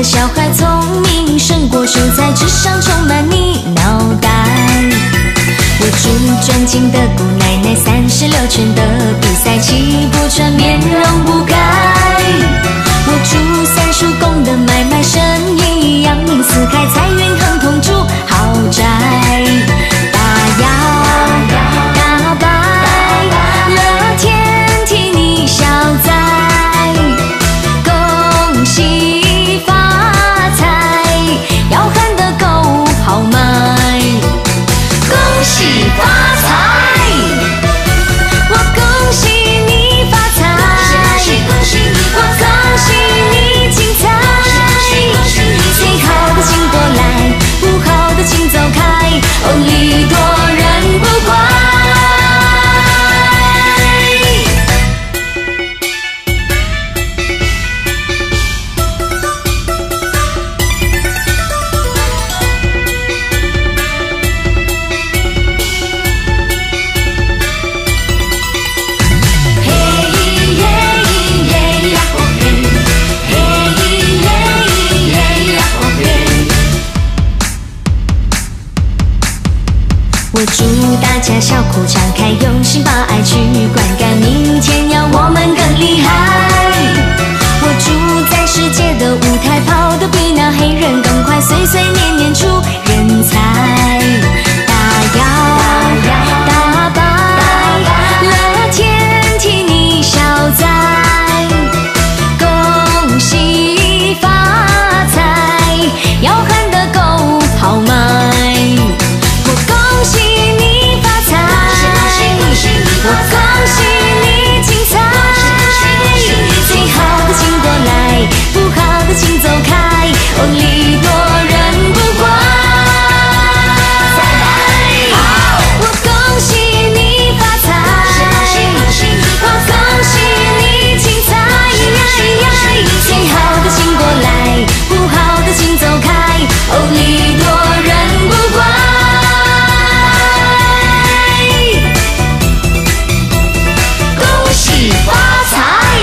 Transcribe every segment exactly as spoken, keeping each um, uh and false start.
小孩聪明胜过守在纸上充满你脑袋。我住专精的姑奶奶，三十六圈的比赛气不喘，面容不改。我住三叔公的买卖生意，扬名四海，财运亨通住豪宅。大摇大摆，乐天替你消灾，恭喜发财，要喊得够豪迈。恭喜发财，我恭喜你发财，恭喜你发财，我恭喜你精彩。最好的请过来，不好的请走开，哦，礼多人不怪。我祝大家笑口常开，用心把爱去灌溉，明天要我们更厉害。我祝在世界的舞台跑得比那黑人更快，岁岁年年出人才。大摇大摆，乐天替你消灾，恭喜发财，要喊得够豪迈。我恭喜你精彩，最好的请过来，不好的请走开，哦，礼多人不怪。我恭喜你发财，我恭喜你精彩，最好的请过来，不好的请走开，哦，礼多人不怪。发财！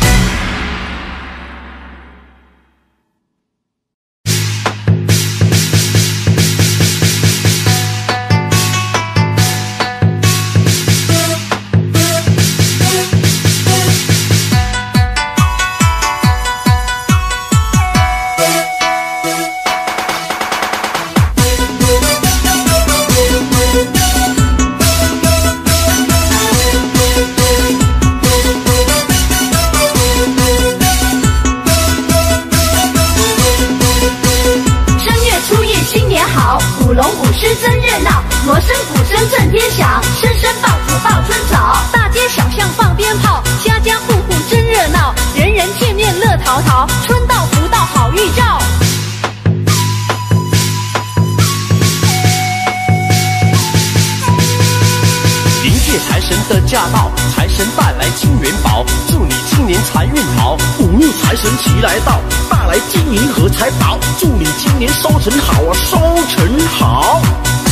春到福到好预兆， 迎接财神的驾到，财神带来金元宝，祝你今年财运好。五路财神齐来到，带来金银和财宝，祝你今年收成好啊，收成好。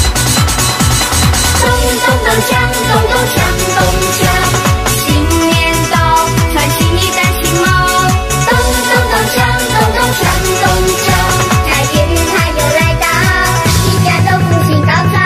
咚咚咚锵，咚咚锵，咚锵，新年到，穿新衣戴新帽。咚咚咚锵，咚咚锵，咚锵，财运它又来到，一家都福星高照。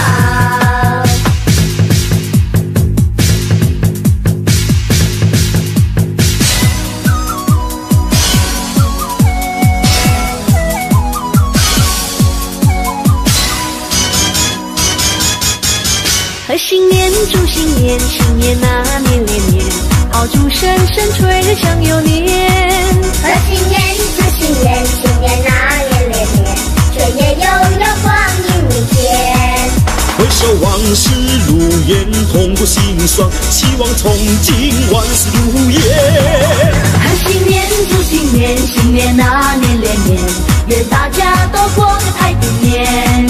贺新年，祝新年，新年那年连年，炮竹声声吹得像有年。 贺新年，祝新年，新年那年连年，岁月悠悠，光阴无间。 回首往事如烟，痛过心酸，希望从今万事如愿。 贺新年，祝新年，新年那年连年，愿大家都过个太平年。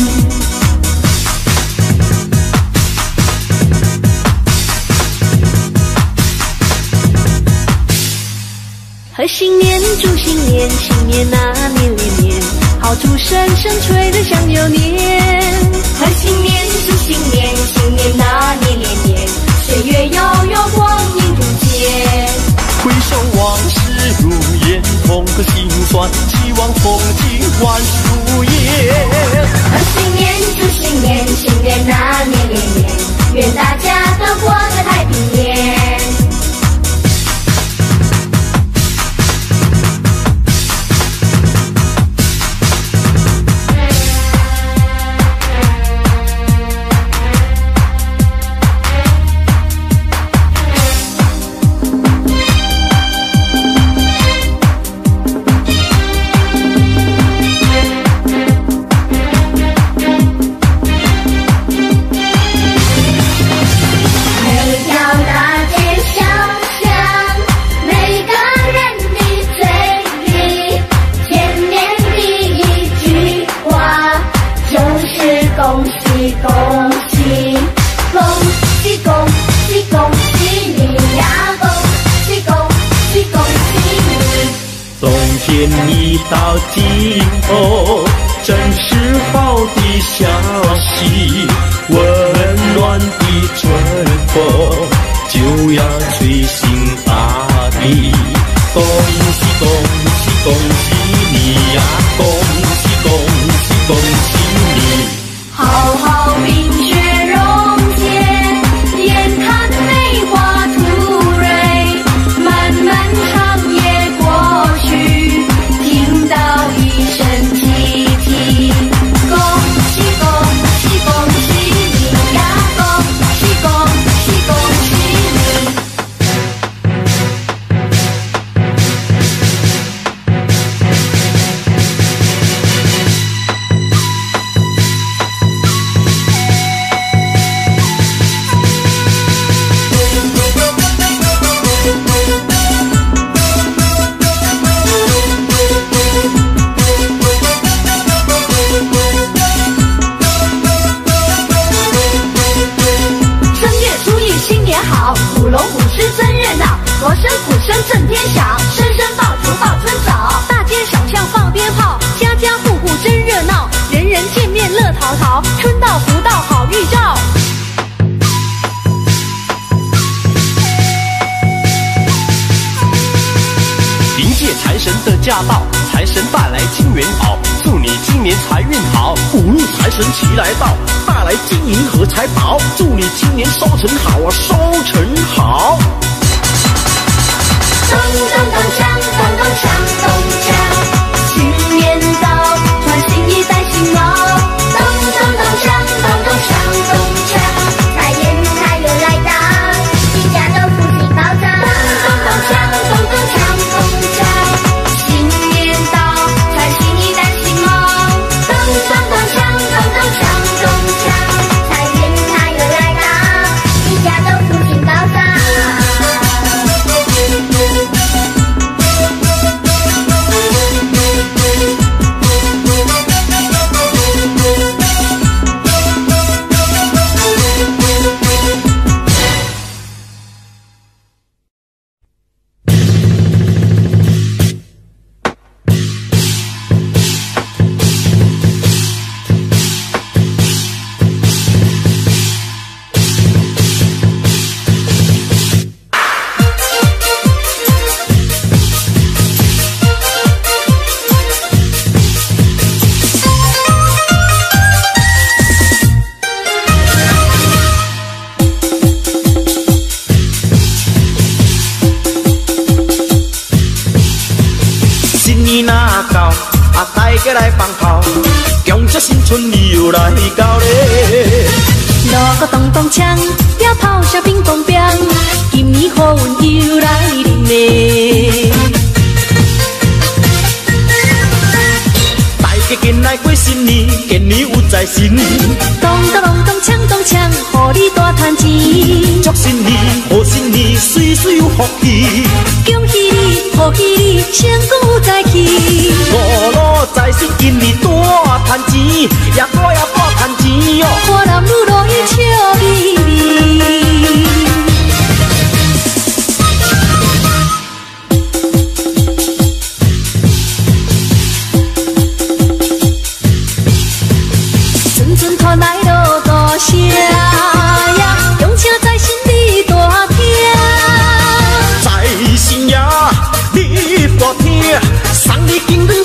贺新年，祝新年，新年那年连年，炮竹声声吹得像有年。 贺新年，祝新年，新年那年连年，岁月悠悠，光阴如箭。 回首往事如烟，痛过心酸， 算，希望风景万事如意。 贺新年，祝新年，新年那年连年，愿大家都过个太平年。 天已到尽头，真是好的消息，温暖的春风就要吹醒大地。恭喜恭喜恭喜你呀！恭喜恭喜恭喜你！ 好好冰雪融解，眼看梅花吐蕊，漫漫长夜过去，听到一声啼啼。恭喜恭喜恭喜你呀！恭喜恭喜恭喜你！舞龙舞狮真热闹，锣声鼓声震天响，声声爆竹报春早。大街小巷放鞭炮，家家户户真热闹，人人见面乐淘淘，春到福到好预兆。 迎接财神的驾到，财神带来金元宝，祝你今年财运好。 五路财神齐来到，带来金银和财宝，祝你今年收成好啊，收成好。 咚咚咚锵，咚咚锵，咚锵，新年到，穿新衣戴新帽。咚咚咚锵，咚咚锵，咚锵， 财源财又来到，一家都福气高涨。 咚咚咚锵，咚咚锵，咚锵，新年到，穿新衣戴新帽。咚咚咚锵，咚咚锵，咚锵， 财源财又来到，一家都福气高涨。 大家来放炮，恭祝新春又来到咧。 锣鼓咚咚锵，鞭炮声乒乓乓，今年好运又来临咧。 大家紧来过新年，今年有财神。 咚咚咚咚锵咚锵，互你大赚钱。 祝新年，贺新年，岁岁有福气。 恭喜你，贺喜你，成功有财气。 五路财神今年大赚钱，也大也大赚钱哟。 花男女乐意笑眯眯。阵阵传来落大声呀，恭请财神你大听。 财神爷，你大听，送你金瑞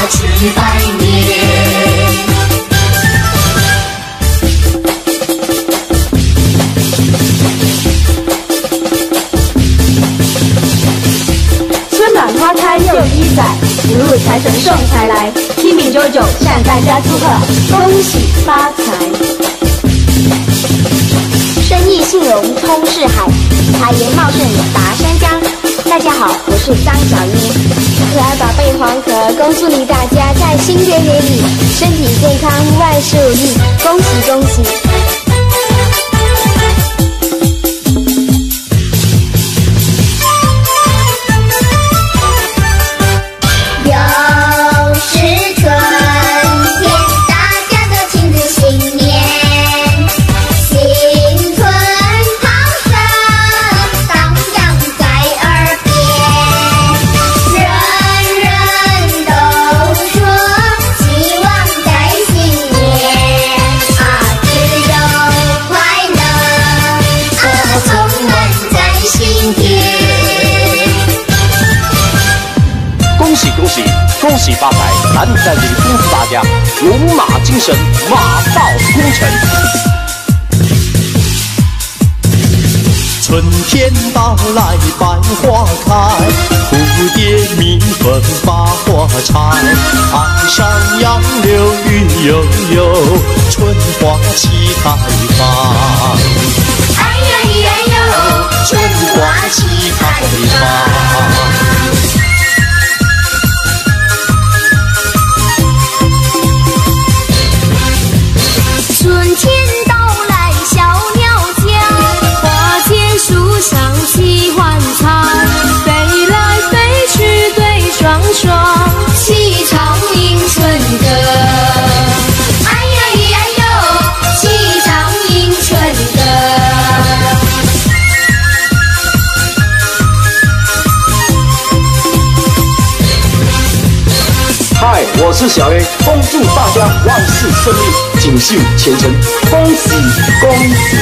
去拜年。 春暖花开又一载，福禄财神送财来，七饼九酒向大家祝贺，恭喜发财。 生意兴隆通四海，财源茂盛达山江。大家好，我是张小英，可爱宝贝黄河，恭祝你大家在新的一年里身体健康，万事如意，恭喜恭喜！ 又是春天，大家都庆祝新年，新春好声荡漾在耳边，人人都说希望在新年啊，只有快乐啊，充满在心田。 恭喜恭喜恭喜发财！咱在这里恭祝大家龙马精神，马到功成。 春天到来百花开，蝴蝶蜜蜂把花采。岸上杨柳雨悠悠，春花齐开放。 哎呀咿呀哟，春花齐开放。 春天到来小鸟叫，花间树上齐欢唱，飞来飞去对双双，齐唱迎春歌。 哎呀咿呀哟，齐唱迎春歌。 嗨，我是小 A， 恭祝大家万事顺利，锦绣前程，恭喜恭喜！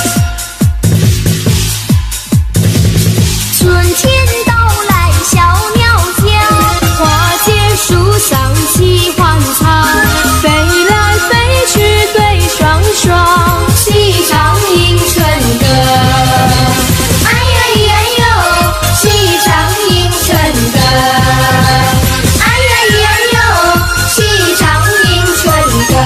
春天到来小鸟叫，花间树上齐欢唱，飞来飞去对双双，齐唱迎春歌。 哎呀咿呀哟，齐唱迎春歌。哎呀咿呀哟，齐唱迎春歌。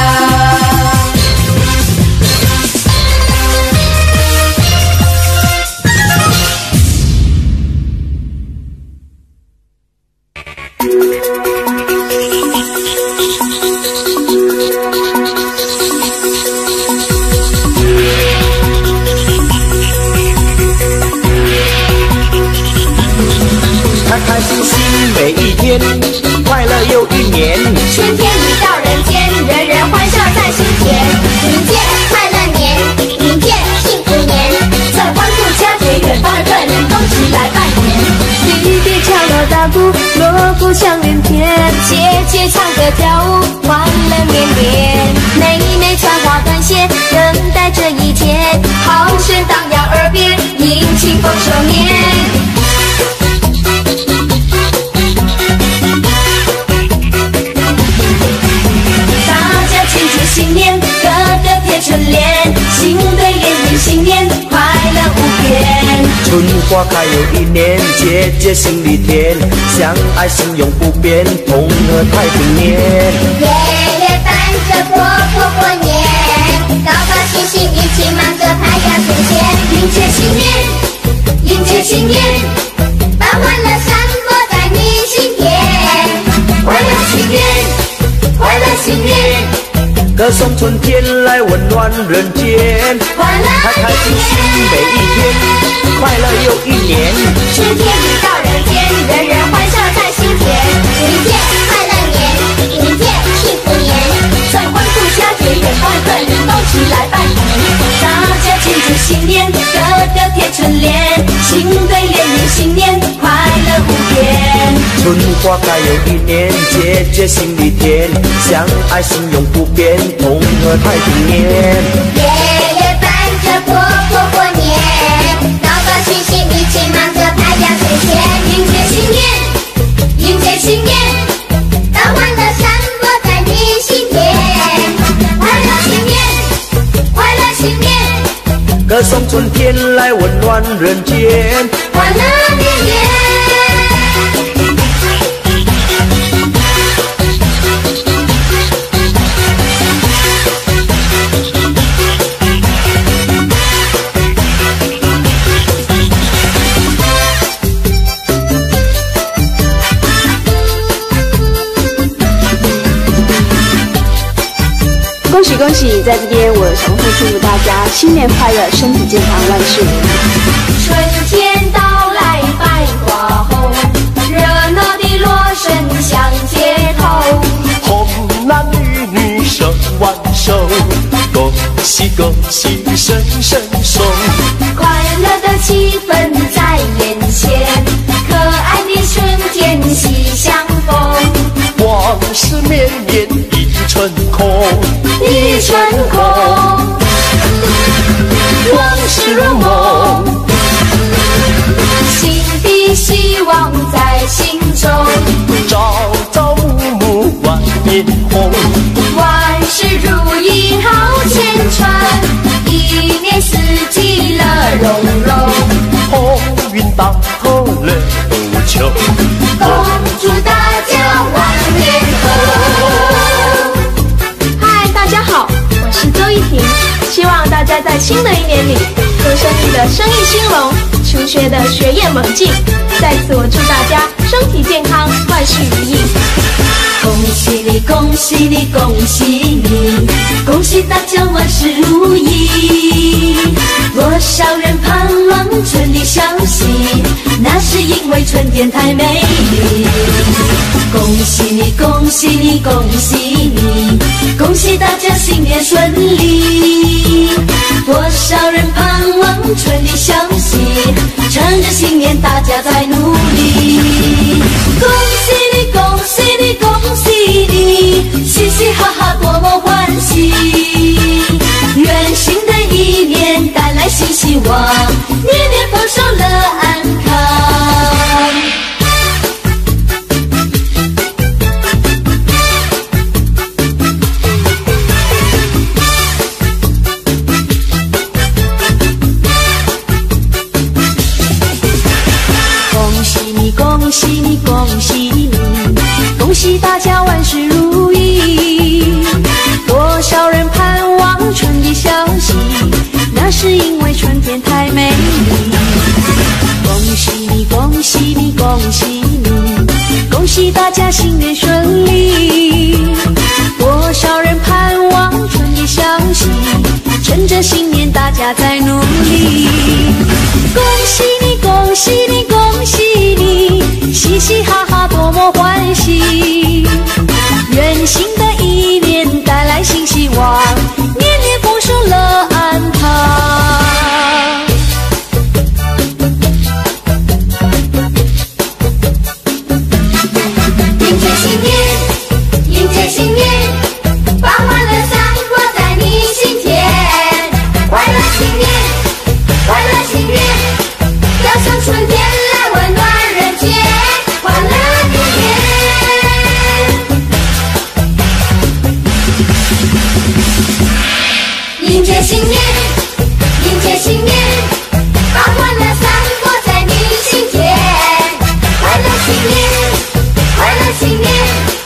开开心心每一天，快乐又一年。 春天已到人间，人人欢笑在心田。迎接快乐年，迎接幸福年，在欢度佳节，远方的客人都起来拜年。 弟弟敲锣打鼓，锣鼓响连天，姐姐唱歌跳舞，欢乐绵绵。妹妹穿花短鞋，等待这一天， 好声荡漾耳边，迎庆丰收年。 新年，个个贴春联，新对联迎新年，快乐无边。 春花开又一年，节节心里甜，相爱心永不变，同乐太平年。 爷爷伴着婆婆过年，高高兴兴一起忙着拍呀存钱，迎接新年，迎接新年，把欢乐散播在你心田，快乐新年，快乐新年。 歌颂春天来温暖人间，开开心心每一天，快乐又一年。 春天已到人间，人人欢笑在心田。迎接快乐年，迎接幸福年，在欢度佳节，远方的客人都起来拜年。大家庆祝新年，个个贴春联，新对联迎新年，快乐无边。 春花开又一年，节节心里甜，相爱心永不变，同乐太平年。 爷爷伴着婆婆过年，高高兴兴一起忙着拍呀存钱，迎接新年，迎接新年，把欢送春天来温暖人间， 欢乐绵绵。 恭喜恭喜！在这边，我想会祝福大家新年快乐，身体健康，万事如意。 春天到来，百花红，热闹的锣声响街头。 红男绿女手挽手，恭喜恭喜声声送。 快乐的气氛在眼前，可爱的春天喜相逢。 往事绵绵一春空， 一春空，往事如梦，新的希望在心中， 朝朝暮暮万年红， 万事如意好前程，一年四季乐融融， 红云当头乐不穷， 恭祝大家万年红。 嗨，大家好，我是周一婷，希望大家在新的一年里，做生意的生意兴隆，求学的学业猛进。在此，我祝大家身体健康，万事如意。 恭喜你，恭喜你，恭喜你，恭喜大家万事如意。多少人盼望春的消息，那是因为春天太美丽。恭喜你，恭喜你，恭喜你，恭喜大家新年顺利。多少人盼望春的消息，趁着新年大家在努力。恭喜你，恭喜你，恭喜你，嘻嘻哈哈多么欢喜。愿新的一年带来新希望，年年丰收乐安康。恭喜你，恭喜你，恭喜你，恭喜大家万事如意。多少人盼望春的消息，那是因为春天太美丽。恭喜你，恭喜你，恭喜你，恭喜大家新年顺利。多少人盼望春的消息，趁着新年大家在努力。恭喜你，恭喜你，恭喜你，嘻嘻哈哈多么欢喜。愿新的一年带来新希望，年年丰收乐安康。 迎接新年，迎接新年，把欢乐散播在你心田。快乐新年，快乐新年，要像春天来温暖人间。欢乐绵绵，迎接新年，迎接新年，把欢乐散播在你心田。快乐新年，快乐新年，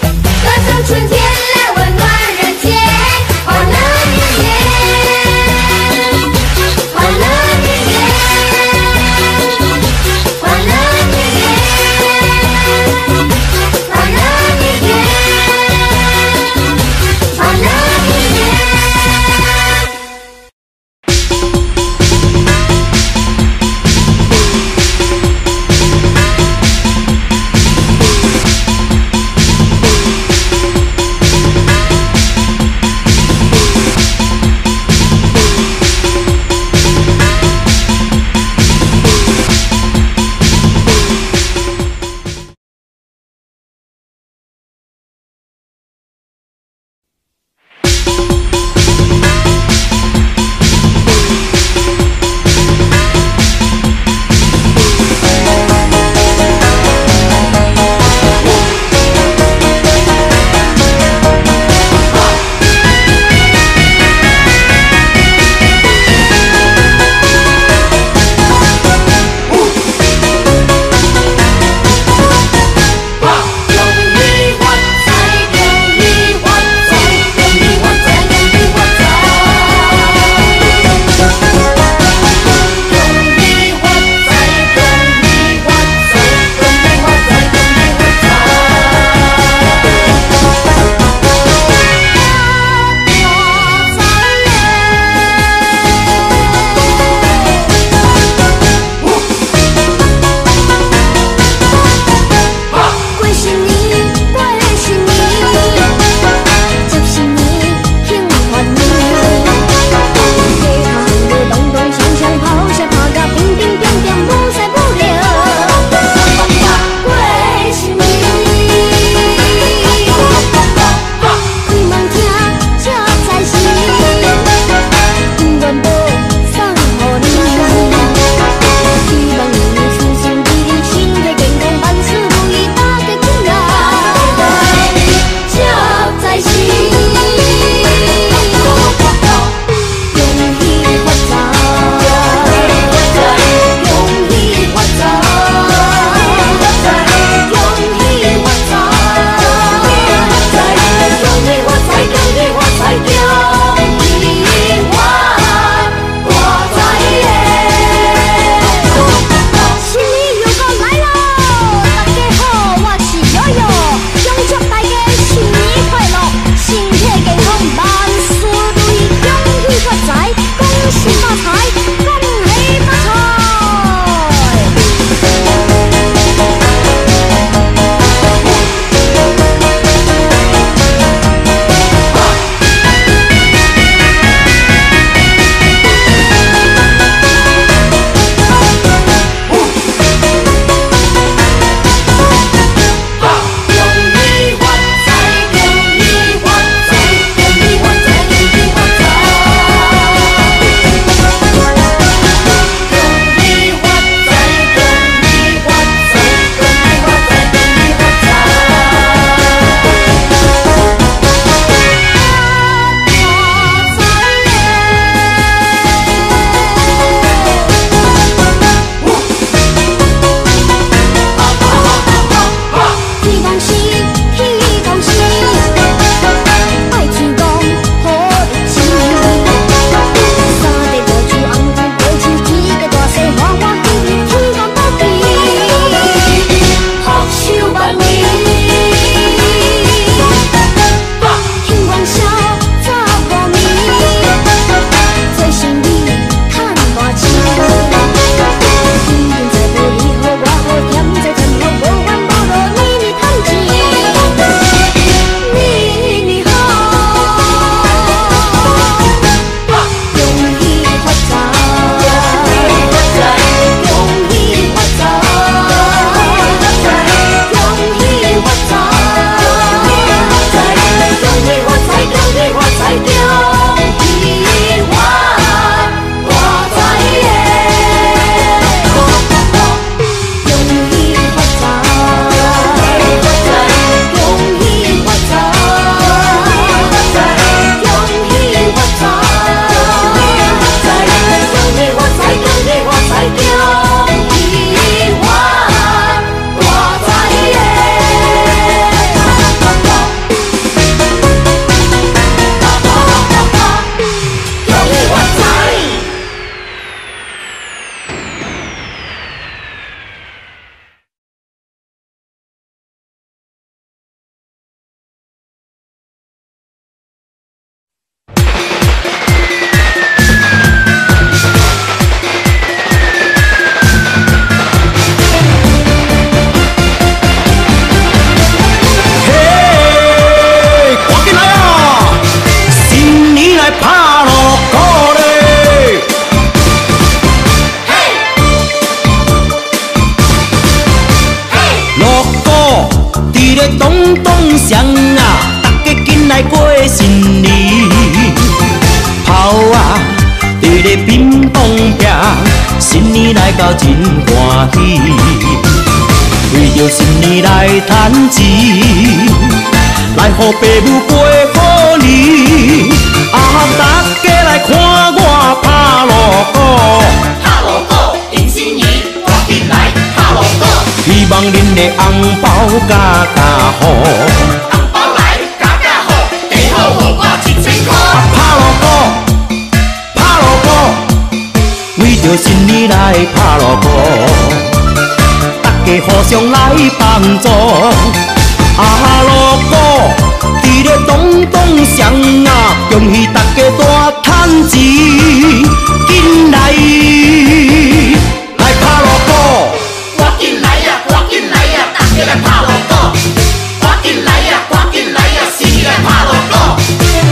到真欢喜，为着新年来赚钱，来予爸母陪好你。啊，大家来看我拍锣鼓， 拍锣鼓迎新年，赶紧来拍锣鼓。 希望恁的红包加加好， 红包来加加好，加好予我一千块。 拍锣鼓，拍锣鼓，为着新年来拍锣鼓，大家互相来帮助。啊，锣鼓伫咧咚咚响啊，恭喜大家大赚钱，紧来来拍锣鼓。 赶紧来呀，赶紧来呀，大家来拍锣鼓。赶紧来呀，赶紧来呀，新年来拍锣鼓。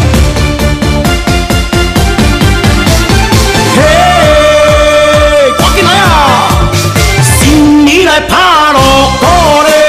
嘿，赶紧来啊！新年来拍锣鼓嘞！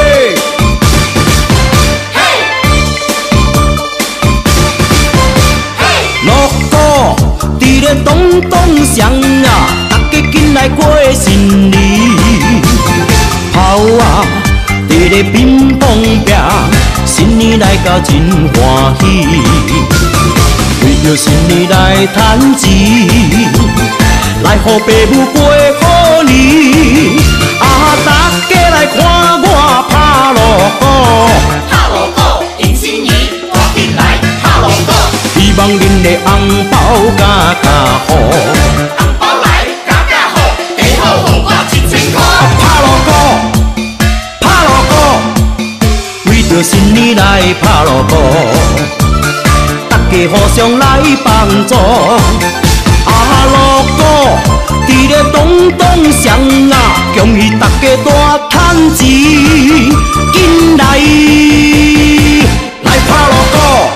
锣鼓伫咧咚咚响啊，大家紧来过新年。炮啊，伫咧乒乓壁，新年来到真欢喜。为着新年来赚钱，来予爸母陪好你。啊，大家来看我拍锣鼓， 拍锣鼓迎新年，赶紧来拍锣鼓。 希望恁的红包加加好， 红包来加加好，加好予我一千块。 拍锣鼓，拍锣鼓，为着新年来拍锣鼓，大家互相来帮助。啊，锣鼓伫咧咚咚响啊，恭喜大家大赚钱，紧来来拍锣鼓。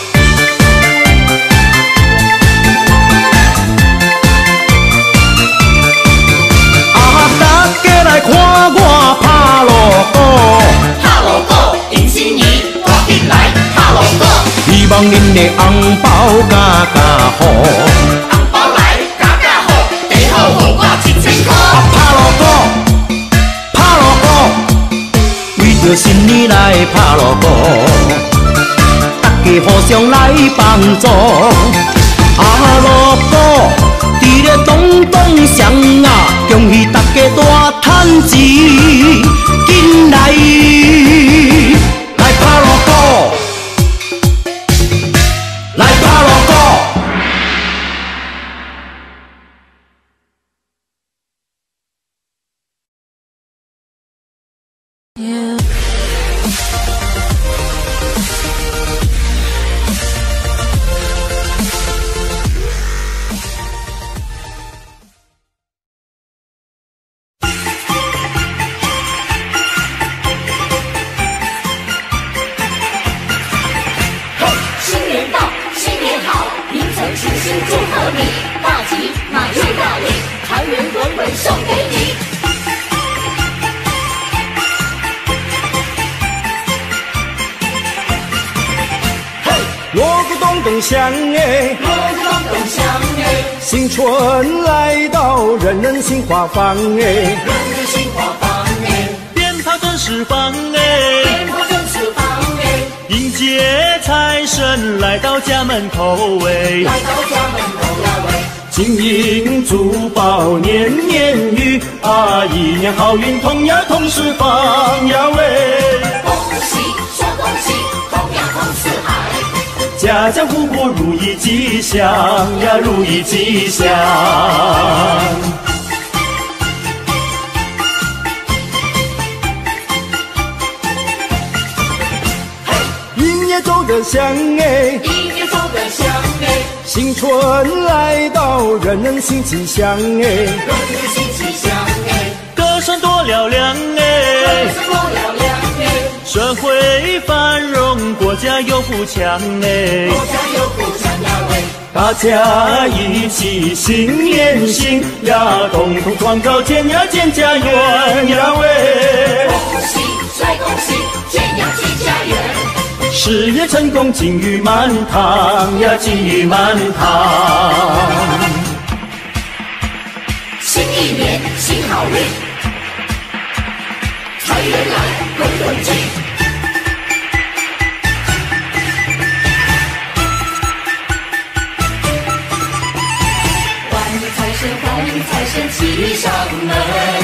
看我拍锣鼓， 拍锣鼓迎新年，赶紧来拍锣鼓。 希望恁的红包加加好， 红包来加加好，加好予我一千块。 拍锣鼓，拍锣鼓，为着新年来拍锣鼓，大家互相来帮助。啊，锣鼓伫咧咚咚响啊，恭喜大家大赚钱，紧来来拍锣鼓，来拍锣鼓。 响哎， 锣鼓咚咚响哎， 新春来到，人人心花放哎， 人人心花放哎， 鞭炮正释放哎， 鞭炮正释放哎， 迎接财神来到家门口哎， 来到家门口呀喂， 金银珠宝年年余啊，一年好运同呀同时放呀喂， 恭喜说恭喜，同呀同四海。 家家户户如意吉祥呀，如意吉祥。音乐奏得响哎， 音乐奏得响哎， 新春来到，人人心吉祥哎， 人人心吉祥哎， 歌声多嘹亮哎， 歌声多嘹亮哎， 社会繁荣，国家有富强哎， 国家有富强呀喂， 大家一起心连心呀，共同创造建呀建家园呀喂， 恭喜再恭喜，建呀建家园， 事业成功金玉满堂呀，金玉满堂。 新一年新好运，财源来，滚滚进。 欢迎财神，欢迎财神骑上门。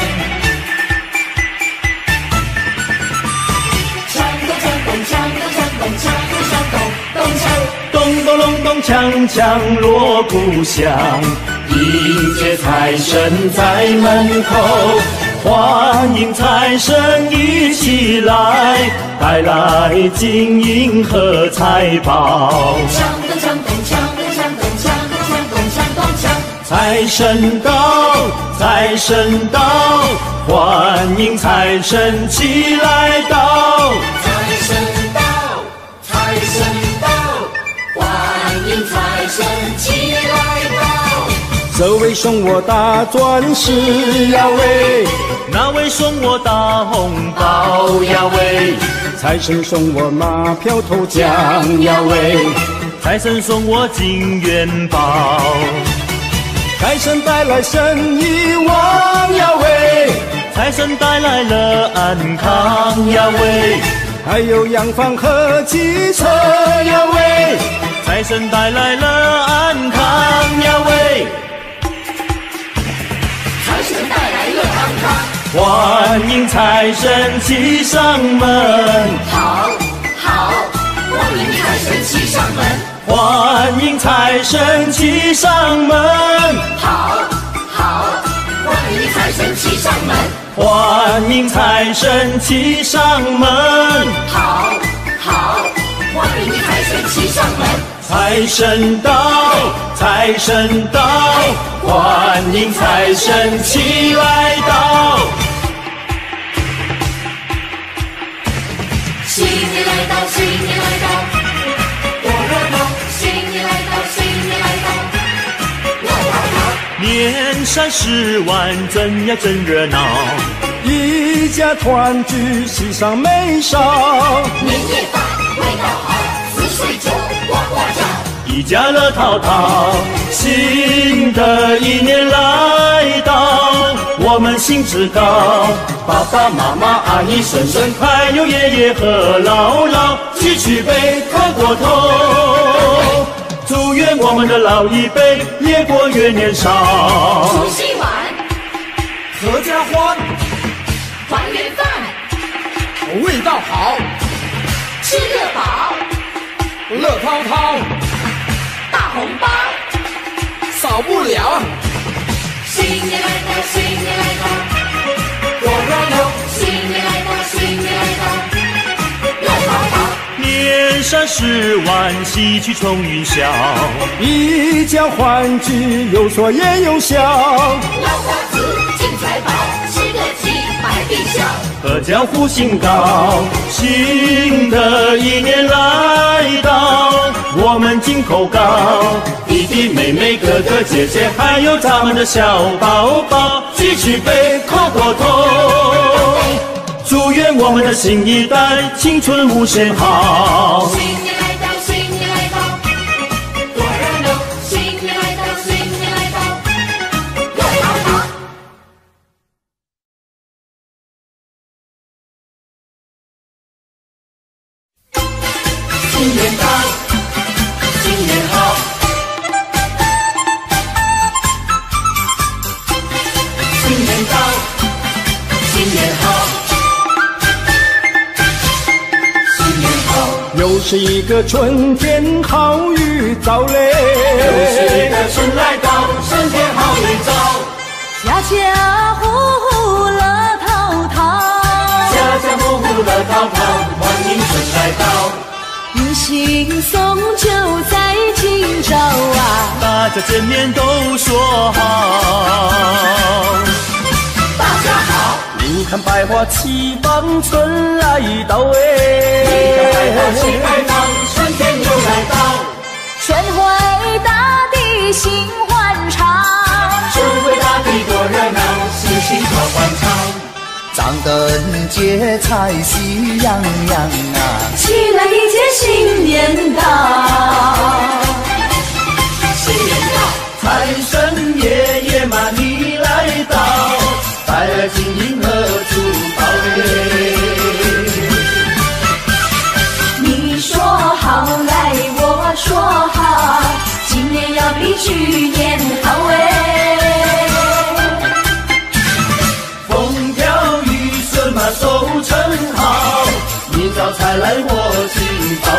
锵咚锵咚锵咚锵咚锵咚锵咚咚锵。 咚咚隆咚锵锵锣鼓响，迎接财神在门口，欢迎财神一起来，带来金银和财宝。 锵咚锵咚锵咚锵咚锵咚锵咚锵咚锵。 财神到，财神到，欢迎财神起来到。 财神到，财神到，欢迎财神起来到。 这位送我大钻石呀喂，那位送我大红包呀喂，财神送我马票头奖呀喂，财神送我金元宝，财神带来生意旺呀喂，财神带来了安康呀喂，还有洋房和汽车呀喂，财神带来了安康呀喂。 财神带来了安康， 欢迎财神骑上门， 好，好，欢迎财神骑上门， 欢迎财神骑上门， 好，好，欢迎财神骑上门， 欢迎财神骑上门， 好，好，欢迎财神骑上门。 财神到，财神到，欢迎财神起来到。 新年来到，新年来到，多热闹！新年来到，新年来到，闹闹闹！ 年三十晚，真呀真热闹，一家团聚，喜上眉梢。 年夜饭味道好，四岁酒呱呱叫。 一家乐淘淘，新的一年来到，我们兴致高，爸爸妈妈、阿姨、婶婶，还有爷爷和姥姥，举起杯，磕过头，祝愿我们的老一辈越过越年少。 除夕晚， 合家欢， 团圆饭， 味道好， 吃得饱， 乐滔滔， 大红包， 少不了。 新年来到，新年来到，多热闹！新年来到，新年来到，热闹闹！ 年三十晚，喜气冲云霄，一家欢聚，有说也有笑。 老瓜子进财宝，吃个鸡百病消。 阖家福星高，新的一年来到，我们金口高，弟弟妹妹哥哥姐姐，还有咱们的小宝宝，举起杯，磕过头，祝愿我们的新一代青春无限好。 新年来到，新年来到，多热闹！新年来到，新年来到，热闹闹！ 新年到，新年好，新年到，新年好，新年好， 又是一个春天好预兆嘞， 又是一个春来到，春天好预兆， 家家户户乐淘淘， 家家户户乐淘淘，欢迎春来到。 迎新送酒在今朝啊， 大家见面都说好。 大家好， 你看百花齐放，春来到哎！ 你看百花齐开放，春天又来到， 春回大地心欢畅， 春回大地多热闹，喜庆好欢唱。 张灯结彩喜洋洋啊， 起来迎接新年到， 新年到， 财神爷爷嘛你来到，带来去年好哎。 风调雨顺嘛收成好，明早才来我进宝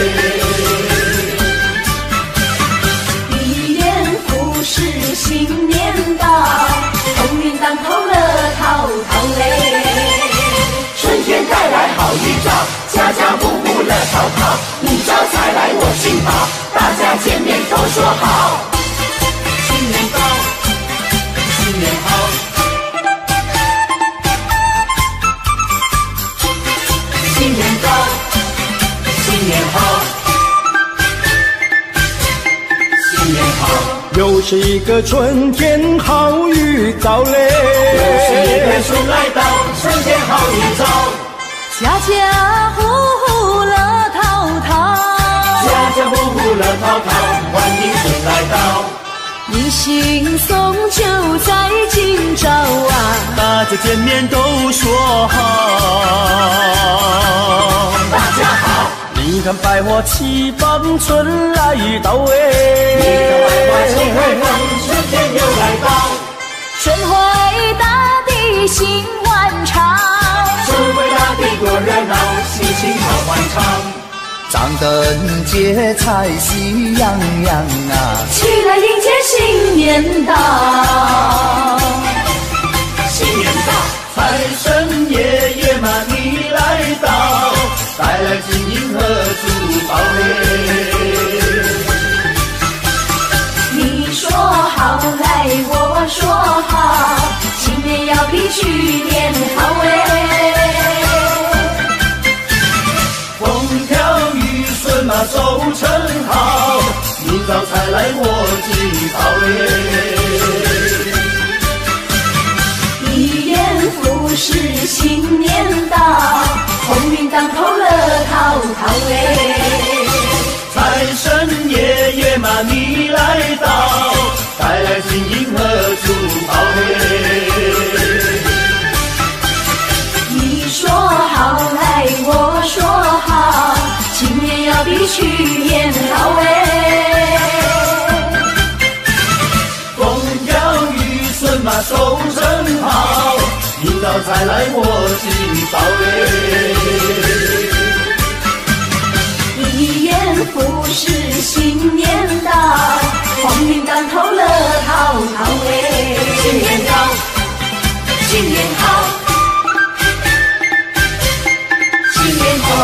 哎。 一年复始新年到，鸿运当头乐淘淘嘞。 春天带来好预兆，家家户户乐淘淘，明早才来我进宝，大家见面都说好。新年到，新年好，新年到，新年好，新年好。 又是一个春天好预兆嘞， 又是一个春来到，春天好预兆， 家家户户乐淘淘， 家家户户乐淘淘，欢迎春来到。 迎新送旧在今朝啊， 大家见面都说好。 大家好， 你看百花齐放，春来到哎， 你看百花齐放，春天又来到， 春回大地兴万场， 春回大地多热闹，心情好欢畅。 张灯结彩喜洋洋啊， 起来迎接新年到。 新年到，财神爷爷嘛你来到，带来金银和珠宝嘞。 你说好来我说好，新年要比去年好哎。 风调雨顺嘛收成好，明早才来我进宝嘞。 一年复始新年到，鸿运当头乐淘淘哎。 财神爷爷嘛你来到，带来金银和珠宝嘞。 你说好来我说好，今年要比去年好哎。 风调雨顺嘛收成好，明早才来我进宝嘞。 一年复始新年到，鸿运当头乐淘淘哎。 新年到，新年好，新年好。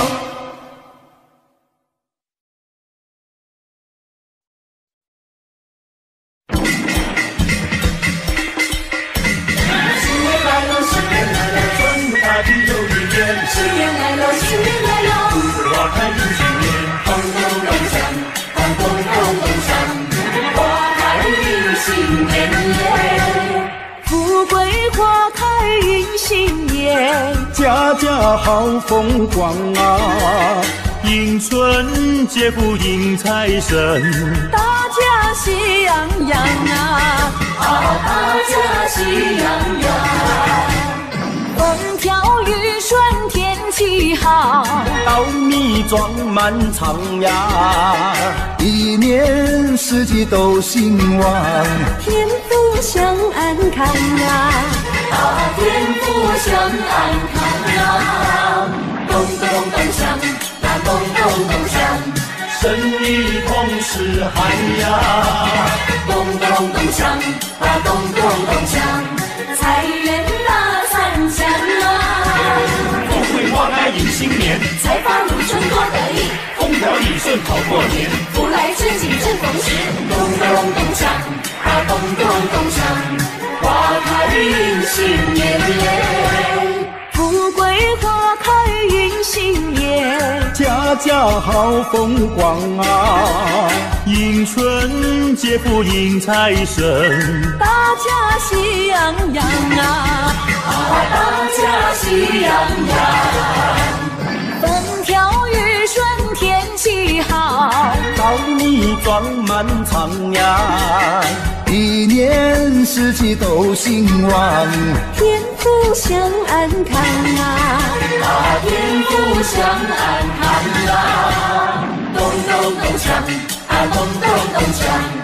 新年来了，新年来了，春回大地又一年。 新年来了，新年来了， 栀子花开迎新年， 咚咚咚锵，咚咚咚咚锵，花开迎新年耶，富贵花开迎新年， 家家好风光啊， 迎春接福迎财神， 大家喜洋洋啊，啊大家喜洋洋。风调雨顺天气好， 稻米装满仓呀， 一年四季都兴旺， 天福享安康啊，啊天福享安康啊，咚咚咚锵，啊咚咚咚锵， 生意同时嗨呀， 咚咚咚锵，啊咚咚咚锵，财源大三江啊， 富贵花开迎新年， 财发如春多得意， 风调雨顺好过年， 福来春景正逢时，咚咚咚锵，啊咚咚咚锵，花开迎新年耶，富贵花开迎新年， 家家好风光啊， 迎春接福迎财神， 大家喜洋洋啊，啊大家喜洋洋，风调雨顺天气好， 稻米装满仓呀， 一年四季都兴旺， 天福享安康啊，啊天福享安康啊，咚咚咚锵，啊咚咚咚锵，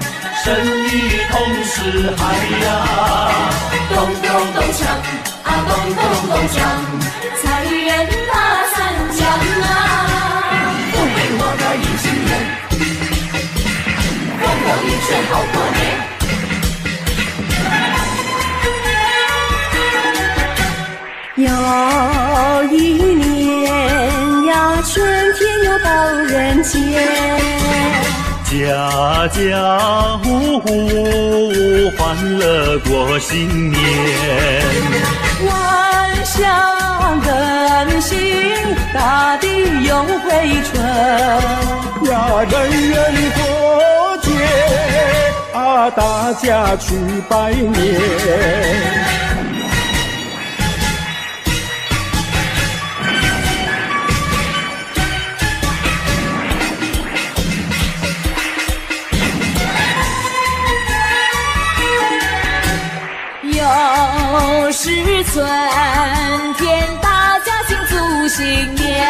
生意同时嗨呀， 咚咚咚锵啊，咚咚咚锵，财源大三江啊！不为我的一心人，让我一生好过年。 有一年呀，春天又到人间， 家家户户欢乐过新年， 万象更新，大地又回春呀，人人过节啊，大家去拜年。 又是春天，大家庆祝新年，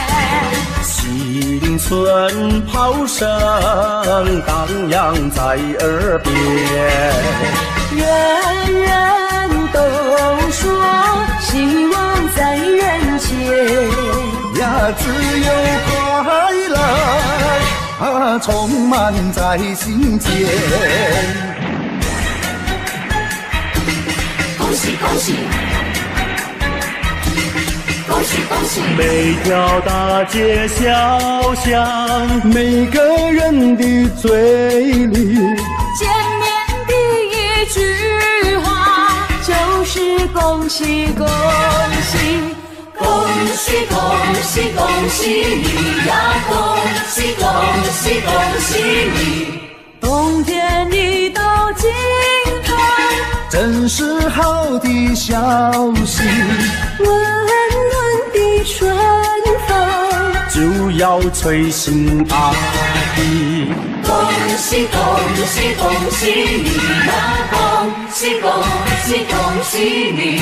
新春炮声荡漾在耳边， 人人都说希望在人间呀，自由快乐啊，充满在心间。 恭喜恭喜，恭喜恭喜！ 每条大街小巷， 每个人的嘴里， 见面第一句话就是恭喜恭喜， 恭喜恭喜恭喜你呀！恭喜恭喜恭喜你！ 冬天一到尽头， 真是好的消息， 温暖的春风就要吹醒大地。 恭喜恭喜恭喜你呀！恭喜恭喜恭喜你！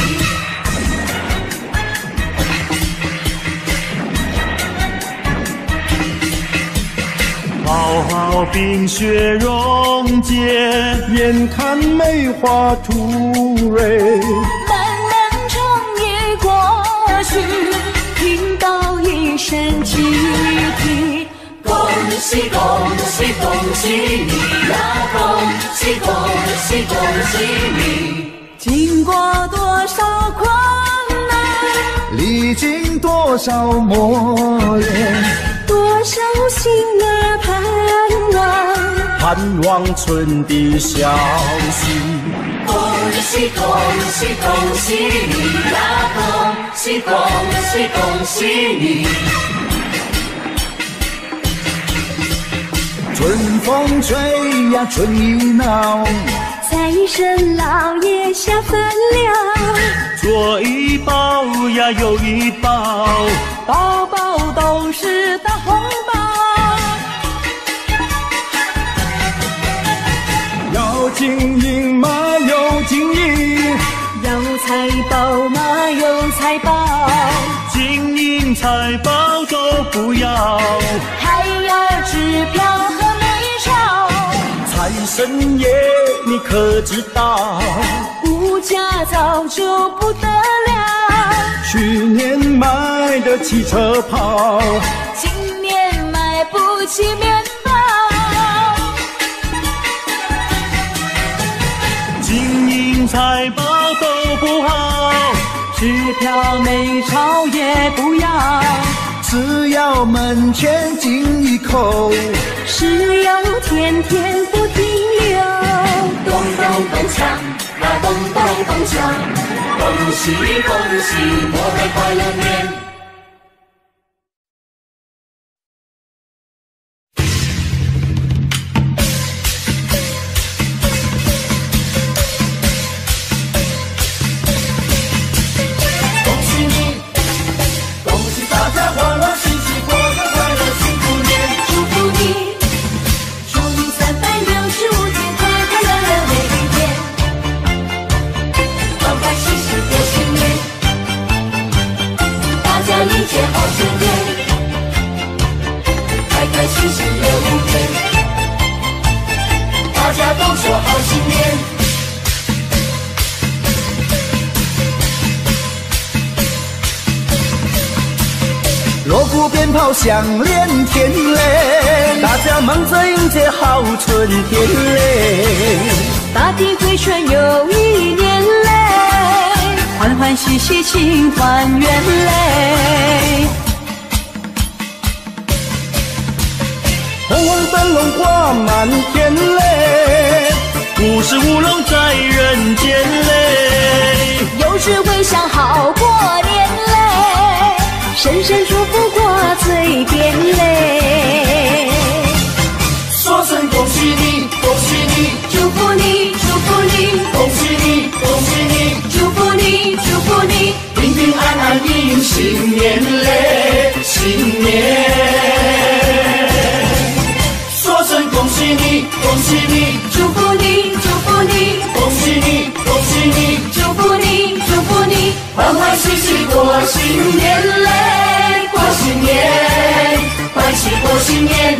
好好冰雪融解， 眼看梅花吐蕊， 漫漫长夜过去，听到一声集体， 恭喜恭喜恭喜你呀！恭喜恭喜恭喜你！ 经过多少困难， 历经多少磨练， 多少心儿盼望， 盼望春的消息。 恭喜恭喜恭喜你呀！恭喜恭喜恭喜你！ 春风吹呀，春意闹， 财神老爷下凡了， 左一包呀，右一包， 包包都是大红包。 要金银嘛有金银， 要财宝嘛有财宝， 金银财宝都不要， 还要支票和美钞。 财神爷你可知道， 物价早就不得了， 去年买的汽车跑， 今年买不起面包。 金银财宝都不好， 支票美钞也不要， 只要门前进一口， 只要天天不停留。 咚咚咚锵啊，咚咚咚锵，恭喜恭喜，我们快乐年。大家都鼓鞭炮响连天嘞，大家忙着迎接好春天嘞。 大地回春又一年嘞，欢欢喜喜庆团圆嘞。 红红灯笼挂满天嘞， 五十五龙在人间嘞， 有智慧想好过年嘞，声声祝福挂嘴边嘞。 说声恭喜你，恭喜你， 祝福你，祝福你， 恭喜你，恭喜你， 祝福你，祝福你， 平平安安迎新年嘞，新年。说声恭喜你，恭喜你， 祝福你，祝福你， 恭喜你，恭喜你， 祝福你，祝福你， 欢欢喜喜过新年嘞，过新年，欢喜过新年，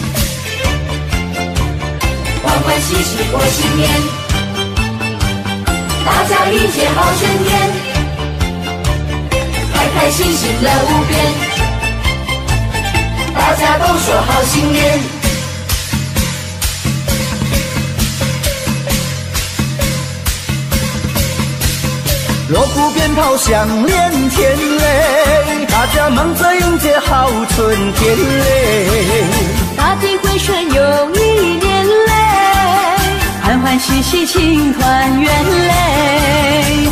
欢欢喜喜过新年，大家迎接好春天，开开心心乐无边，大家都说好新年。 锣鼓鞭炮响连天嘞，大家忙着迎接好春天嘞。 大地回春又一年嘞，欢欢喜喜庆团圆嘞。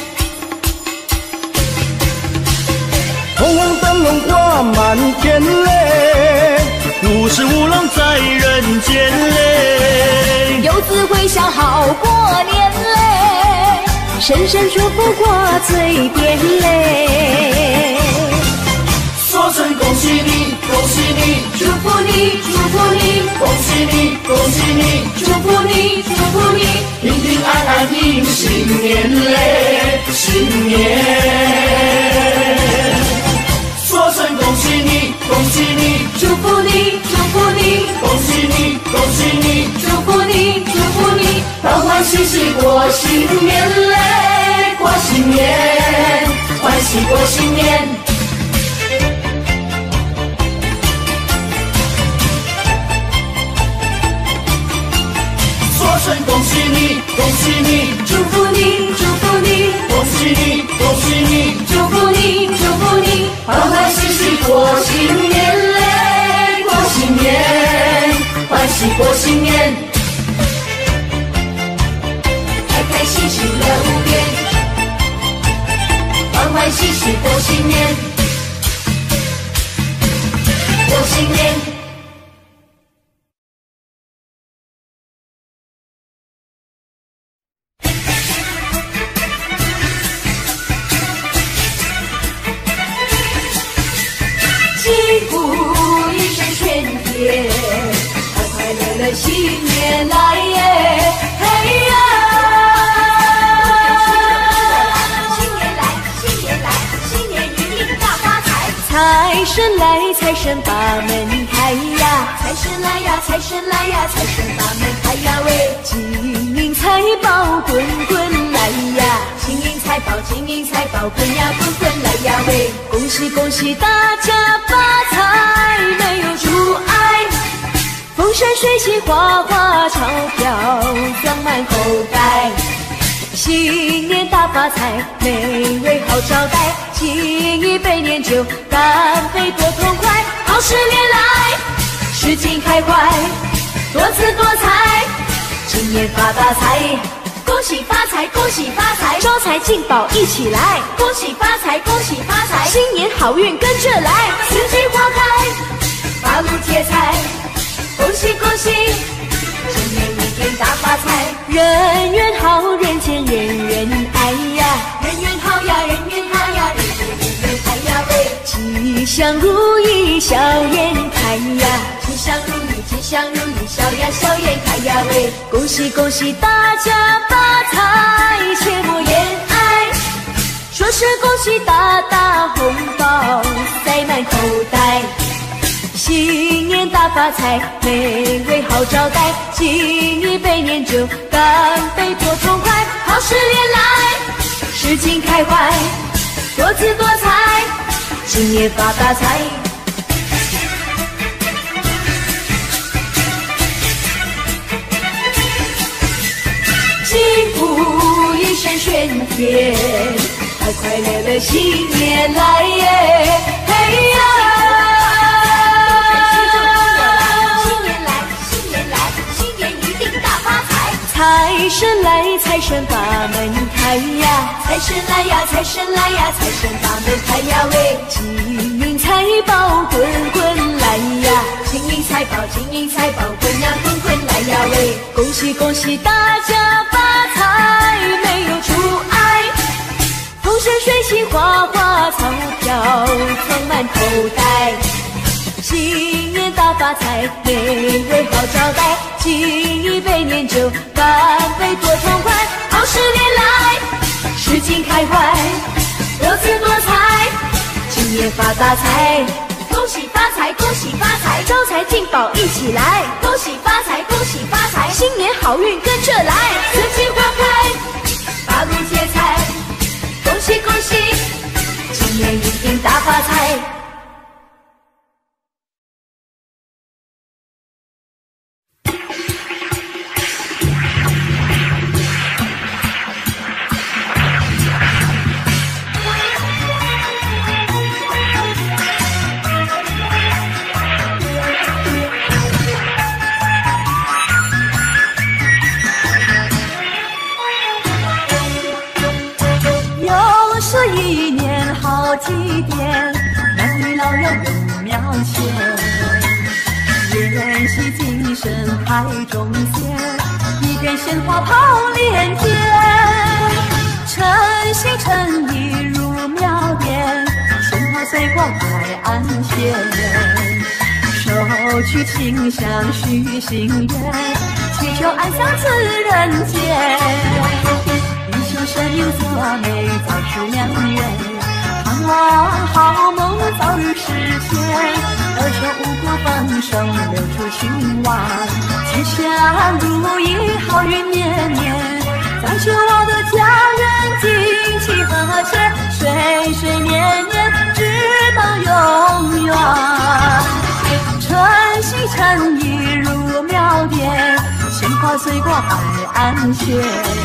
红红灯笼挂满天嘞， 五十五龙在人间嘞， 有智慧想好过年嘞，声声祝福挂嘴边嘞。 说声恭喜你，恭喜你， 祝福你，祝福你， 恭喜你，恭喜你， 祝福你，祝福你， 平平安安迎新年嘞，新年。说声恭喜你，恭喜你， 祝福你，祝福你， 恭喜你，恭喜你， 祝福你，祝福你， 欢欢喜喜过新年嘞，过新年，欢喜过新年。说声恭喜你，恭喜你， 祝福你，祝福你， 恭喜你，恭喜你， 祝福你，祝福你， 欢欢喜喜过新年嘞，过新年，欢喜过新年， 开开心心乐无边，欢欢喜喜过新年，过新年。新年来耶，嘿呀！新年来，新年来，新年一定大发财。 财神来，财神把门开呀！ 财神来呀，财神来呀，财神把门开呀喂！ 金银财宝滚滚来呀！ 金银财宝，金银财宝滚呀滚滚来呀喂！ 恭喜恭喜大家发财，没有阻碍。风生水起，花花钞票装满口袋。新年大发财，美味好招待。敬一杯年酒，干杯多痛快。好事连来，事情开怀，多姿多彩。今年发大财， 恭喜发财，恭喜发财， 招财进宝一起来。 恭喜发财，恭喜发财， 新年好运跟着来。 四季花开，八路贴财。恭喜恭喜，今年一定大发财， 人缘好，人间人人爱呀， 人缘好呀，人缘好呀，人间人人爱呀喂！ 吉祥如意，笑颜开呀， 吉祥如意，吉祥如意，笑呀笑颜开呀喂！ 恭喜恭喜大家发财，切莫言哀，说声恭喜大大红包塞满口袋。新年大发财，美味好招待。敬一杯年酒，干杯多痛快。好事连来，事情开怀，多姿多彩。今年发大财， 一声喧天，快快乐乐新年来耶！嘿呀！ 新年来，新年来，新年一定大发财！ 财神来，财神把门开呀！ 财神来呀，财神来呀，财神把门开呀喂！ 金银财宝滚滚来呀！ 金银财宝，金银财宝滚呀滚滚来呀喂！ 恭喜恭喜大家发财，没有阻碍，风生水起，花花草票装满口袋。新年大发财，美味好招待，敬一杯年酒，干杯多痛快，好十年来，诗情开怀，多姿多彩，今年发大财。 恭喜发财，恭喜发财， 招财进宝一起来！ 恭喜发财，恭喜发财， 新年好运跟着来！ 四季花开，八路接财，恭喜恭喜，今年一定大发财！ 祭奠，男女老幼有庙前，宴席精神台中仙，一片鲜花炮连天，诚心诚意入庙殿，鲜花随过海岸线，手取清香许心愿，祈求安享此人间，一生生命作美，早是良缘。盼望好梦早日实现，二手五谷丰收留出兴旺，吉祥如意好运绵绵，再求我的家人景气和谐，岁岁年年直到永远。诚心诚意入庙殿，鲜花随过海岸线，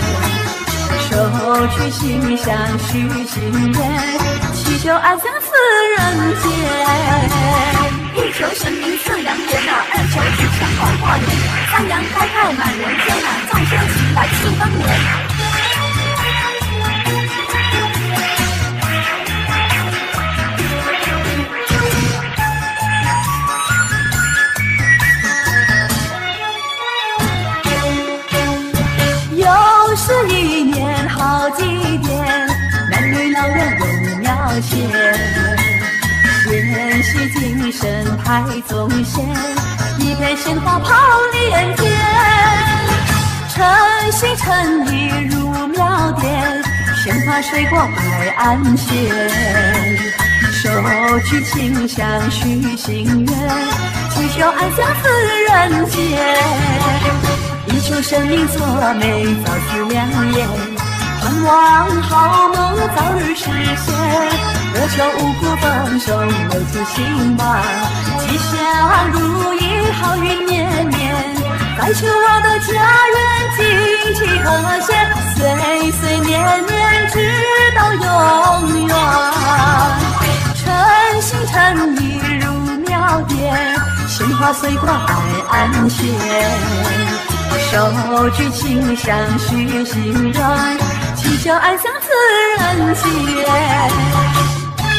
手取心香许心愿，祈求安享此人间。 一求神明赐良缘呐，二求吉祥好化年，三阳开泰满人间呐，众生齐来庆丰年。 又是一年好祭奠，男女老幼有庙前，宴席精神台中仙，一片鲜花炮连天，诚心诚意入庙殿，鲜花水过海岸线，手取清香许心愿，祈求安享此人间，一求生命作美，早是良缘，盼望好梦早日实现，二求五谷丰收留出兴旺，吉祥如意好运绵绵，再求我的家人景气和谐，岁岁年年直到永远。诚心诚意入庙殿，鲜花随过海岸线，手举清香许心愿，祈求安享此人间。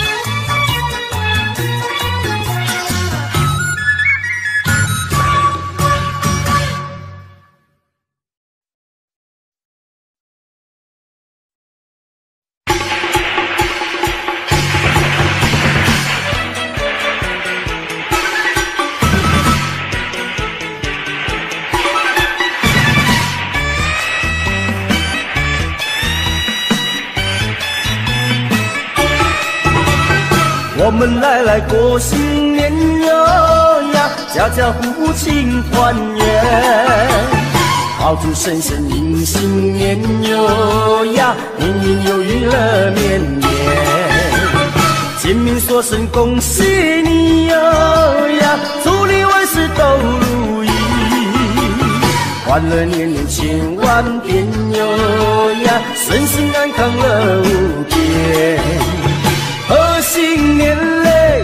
我们来来过新年哟呀，家家户户庆团圆，炮竹声声迎新年哟呀，年年有余乐绵绵。见面说声恭喜你哟呀，祝你万事都如意， 欢乐年年千万遍哟呀，身心安康乐无边。贺新年嘞，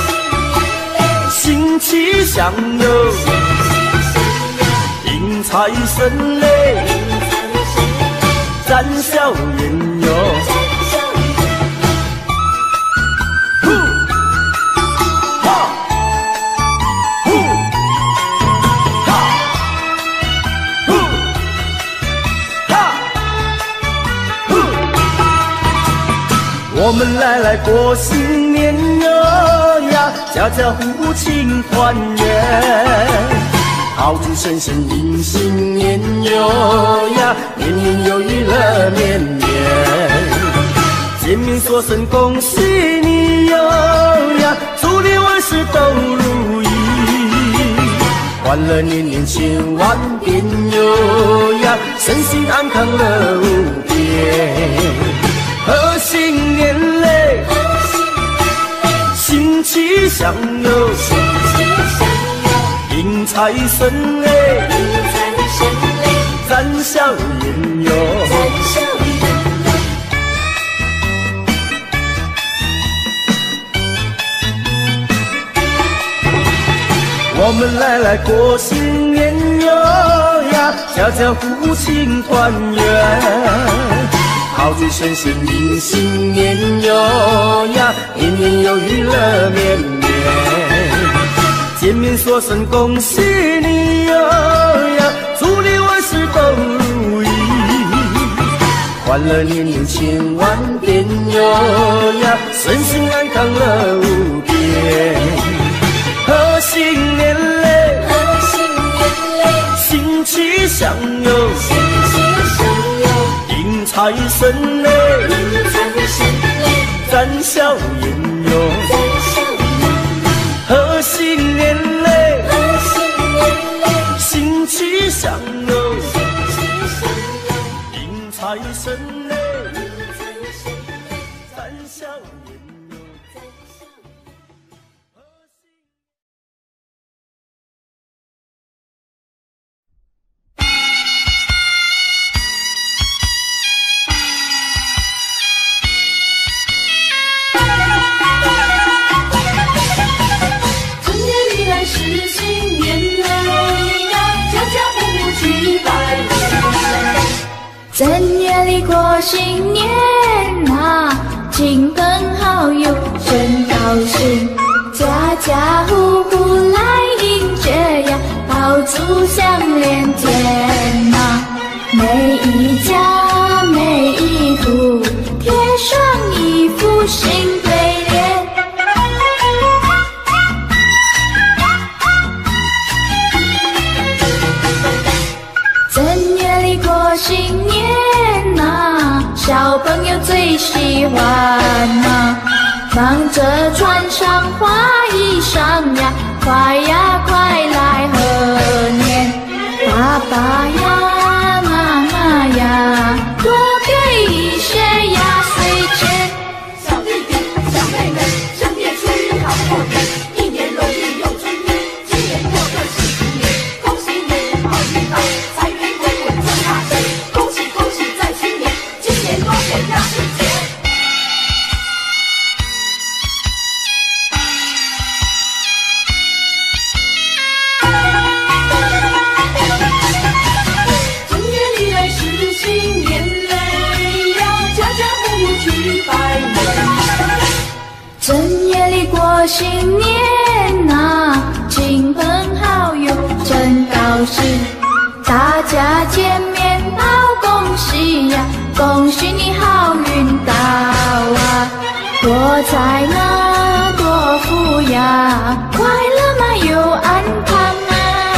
新气象哟，迎财神嘞，展笑颜哟。我们来来过新年哟呀，家家户户庆团圆，炮竹声声迎新年哟呀，年年有余乐绵绵。见面说声恭喜你哟呀，祝你万事都如意，欢乐年年千万遍哟呀，身心安康乐无边。贺新年嘞，新气象哟，迎财神嘞，展笑颜哟。我们来来过新年哟呀，家家户户庆团圆。炮竹声声迎新年哟呀，年年有余乐绵绵。见面说声恭喜你哟呀，祝你万事都如意，欢乐年年千万遍哟呀，身心安康乐无边。贺新年嘞，新气象哟，迎财神嘞，展笑颜哟。贺新年嘞，新气象哟，迎财神嘞，展笑颜哟。 正月里过新年啊，亲朋好友真高兴，家家户户来迎接呀，炮竹响连天啊，每一家每一户贴上一副新对联。正月里过新年小朋友最喜欢啊，忙着穿上花衣裳呀，快呀快来贺年，爸爸呀妈妈呀，多给一些压岁钱。 小弟弟小妹妹，正月初一好过年，一年如意又春天，今年过个喜福年，恭喜你好运到，财源滚滚赚大钱，恭喜恭喜在新年，今年多些压岁钱。正月里来是新年嘞呀，家家户户去拜年。 正月里过新年啊，亲朋好友真高兴，大家见面道恭喜呀，恭喜你好运到啊，多财嘛多福呀，快乐嘛又安康啊。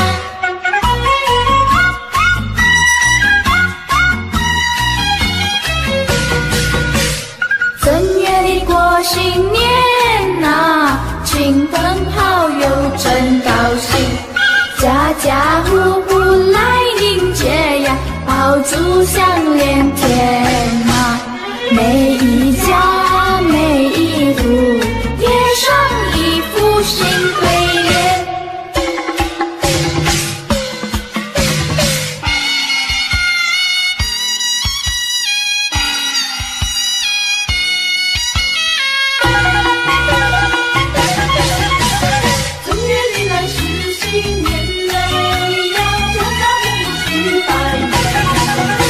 正月里过新年啊，亲朋好友真高兴，家家户户来迎接呀，炮竹响连天啊，每一家每一户贴上一副新对联。 年累呀，家家户户去拜年。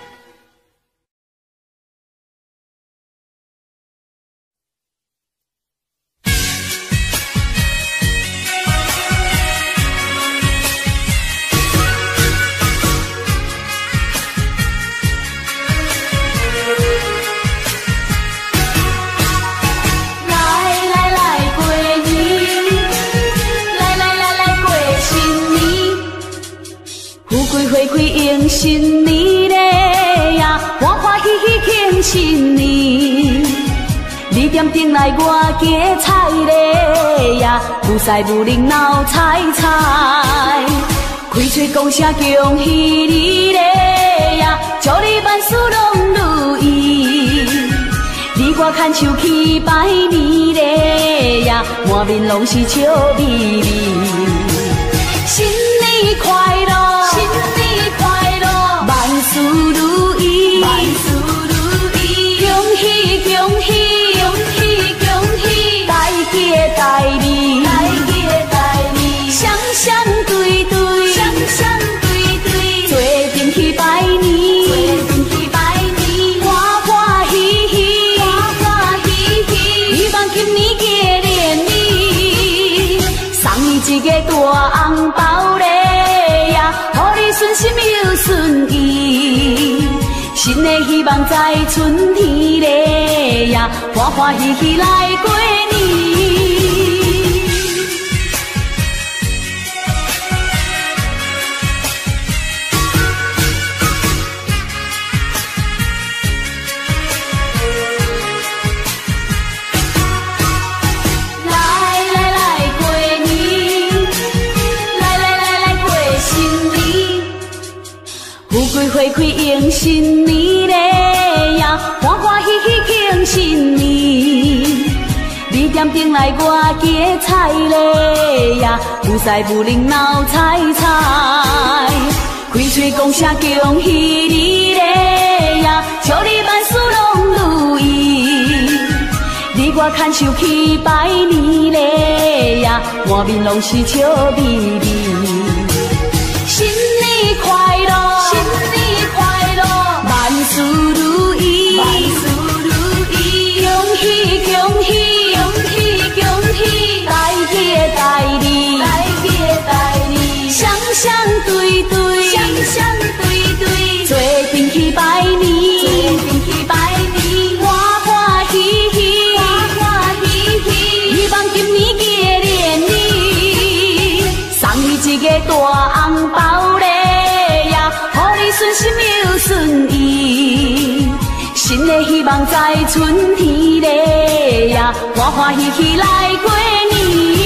花开迎新年嘞呀，欢欢喜喜庆新年。你点灯来我家菜嘞呀，有财有灵闹彩彩。开嘴讲声恭喜你嘞呀，祝你万事拢如意。你我牵手去拜年嘞呀，满面拢是笑眯眯。新年快乐！新年快乐，万事如意，万事如意，恭喜恭喜，恭喜恭喜，大吉大利，大吉大利，双双对对，双双对对，做阵去拜年，做阵去拜年，欢欢喜喜，欢欢喜喜，希望今年过年里，送你一个大红包嘞。顺心又顺意，新的希望在春天嘞呀，欢欢喜喜来过年。花开迎新年嘞呀，欢欢喜喜庆新年。你点灯来我家菜嘞呀，有财有灵闹彩彩。开嘴讲声恭喜你嘞呀，祝你万事拢如意。你我牵手去拜年嘞呀，满面拢是笑眯眯。新年快乐！新年快乐，万事如意，万事如意，恭喜恭喜，恭喜恭喜，大吉大利，大吉大利，双双对对，双双对对，做阵去拜年，做阵去拜年，欢欢喜喜，欢欢喜喜，希望今年过年里，送你一个大红包嘞。顺心又顺意，新的希望在春天嘞呀，欢欢喜喜来过年。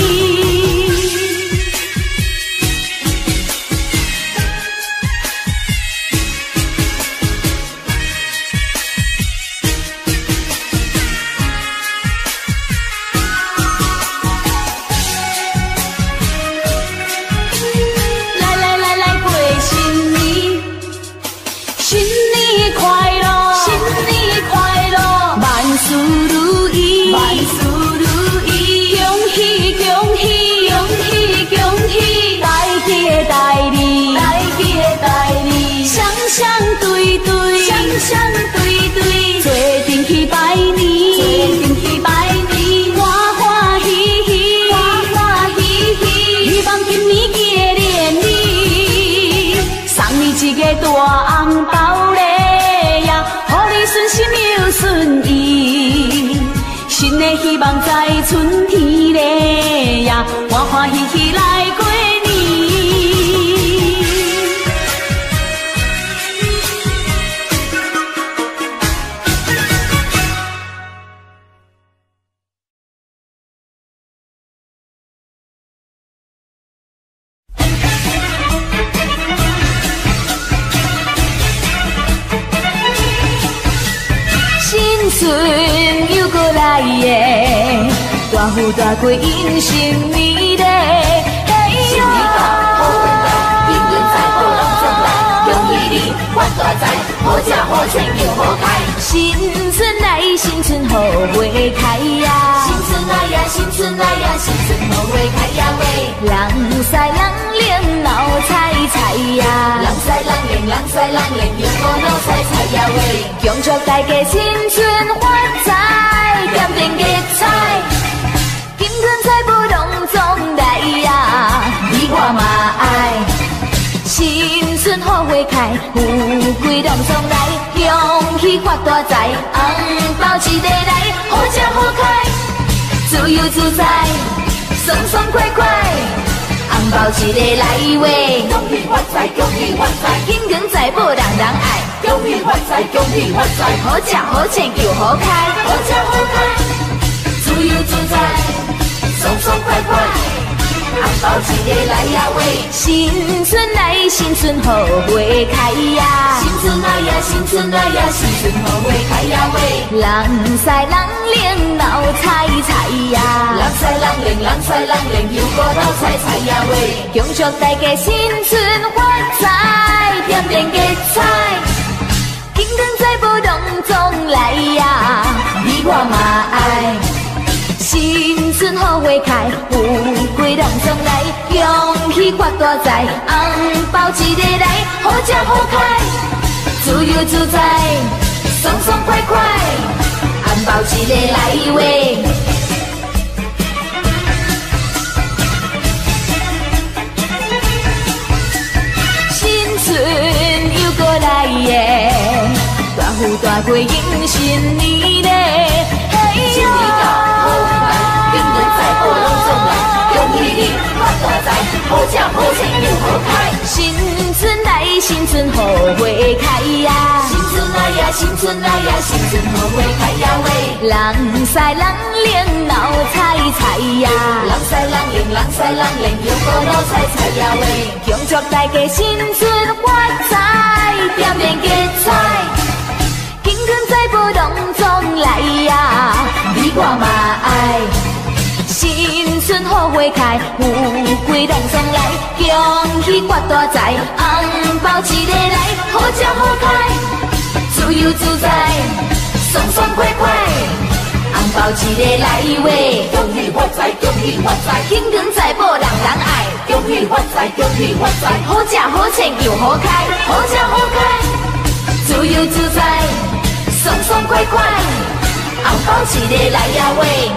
相对对，做阵去拜年，做阵去拜年，欢欢喜喜，欢欢喜喜，希望今年过年里，送你一个大红包嘞呀，予你顺心又顺意，新的希望在春天嘞呀，欢欢喜喜来过年。春又过来耶，大富大贵迎新年嘞！新年到，好运来，年年在好人送来，恭喜你发大财，好吃好穿又好开。新春来，新春好花开呀！新春来呀， 呀，新春来呀，新春好花开呀喂， 人赛人灵闹彩彩呀， 人赛人灵，人赛人灵，又过闹彩彩呀喂， 恭祝大家新春发财，点点吉彩，金光财富隆中来呀，你我嘛爱。新春好花开，富贵隆中来，恭喜发大财，红包一个来，好吃好开，自由自在，爽爽快快，红包一个来喂， 恭喜发财，恭喜发财， 金光财宝人人爱， 恭喜发财，恭喜发财， 好吃好穿又好开， 好吃好开，自由自在，爽爽快快。红包一个来呀喂， 新春来，新春好花开呀， 新春来呀，新春来呀，新春好花开呀喂， 人赛人灵闹彩彩呀， 人赛人灵，人赛人灵，又过闹彩彩呀喂， 恭祝大家新春发财，点点吉彩，金光财宝隆中来呀，你我嘛爱。新春好花开，富贵隆中来，恭喜发大财，红包一个来，好吃好开，自由自在，爽爽快快，红包一个来喂。新春又过来耶，大富大贵迎新年嘞，嘿哟！ 好吃好穿又好开， 新春来，新春好花开呀， 新春来呀，新春来呀，新春好花开呀喂， 人赛人灵闹彩彩呀， 人赛人灵，人赛人灵，又过闹彩彩呀喂， 恭祝大家新春发财，点点吉彩，金光财宝隆中来呀，你我嘛爱。新春好花开，富贵隆中来，恭喜发大财，红包一个来，好吃好开，自由自在，爽爽快快，红包一个来喂， 恭喜发财，恭喜发财， 金光财宝人人爱， 恭喜发财，恭喜发财， 好吃好穿又好开， 好吃好开， 自由自在，爽爽快快，红包一个来呀喂。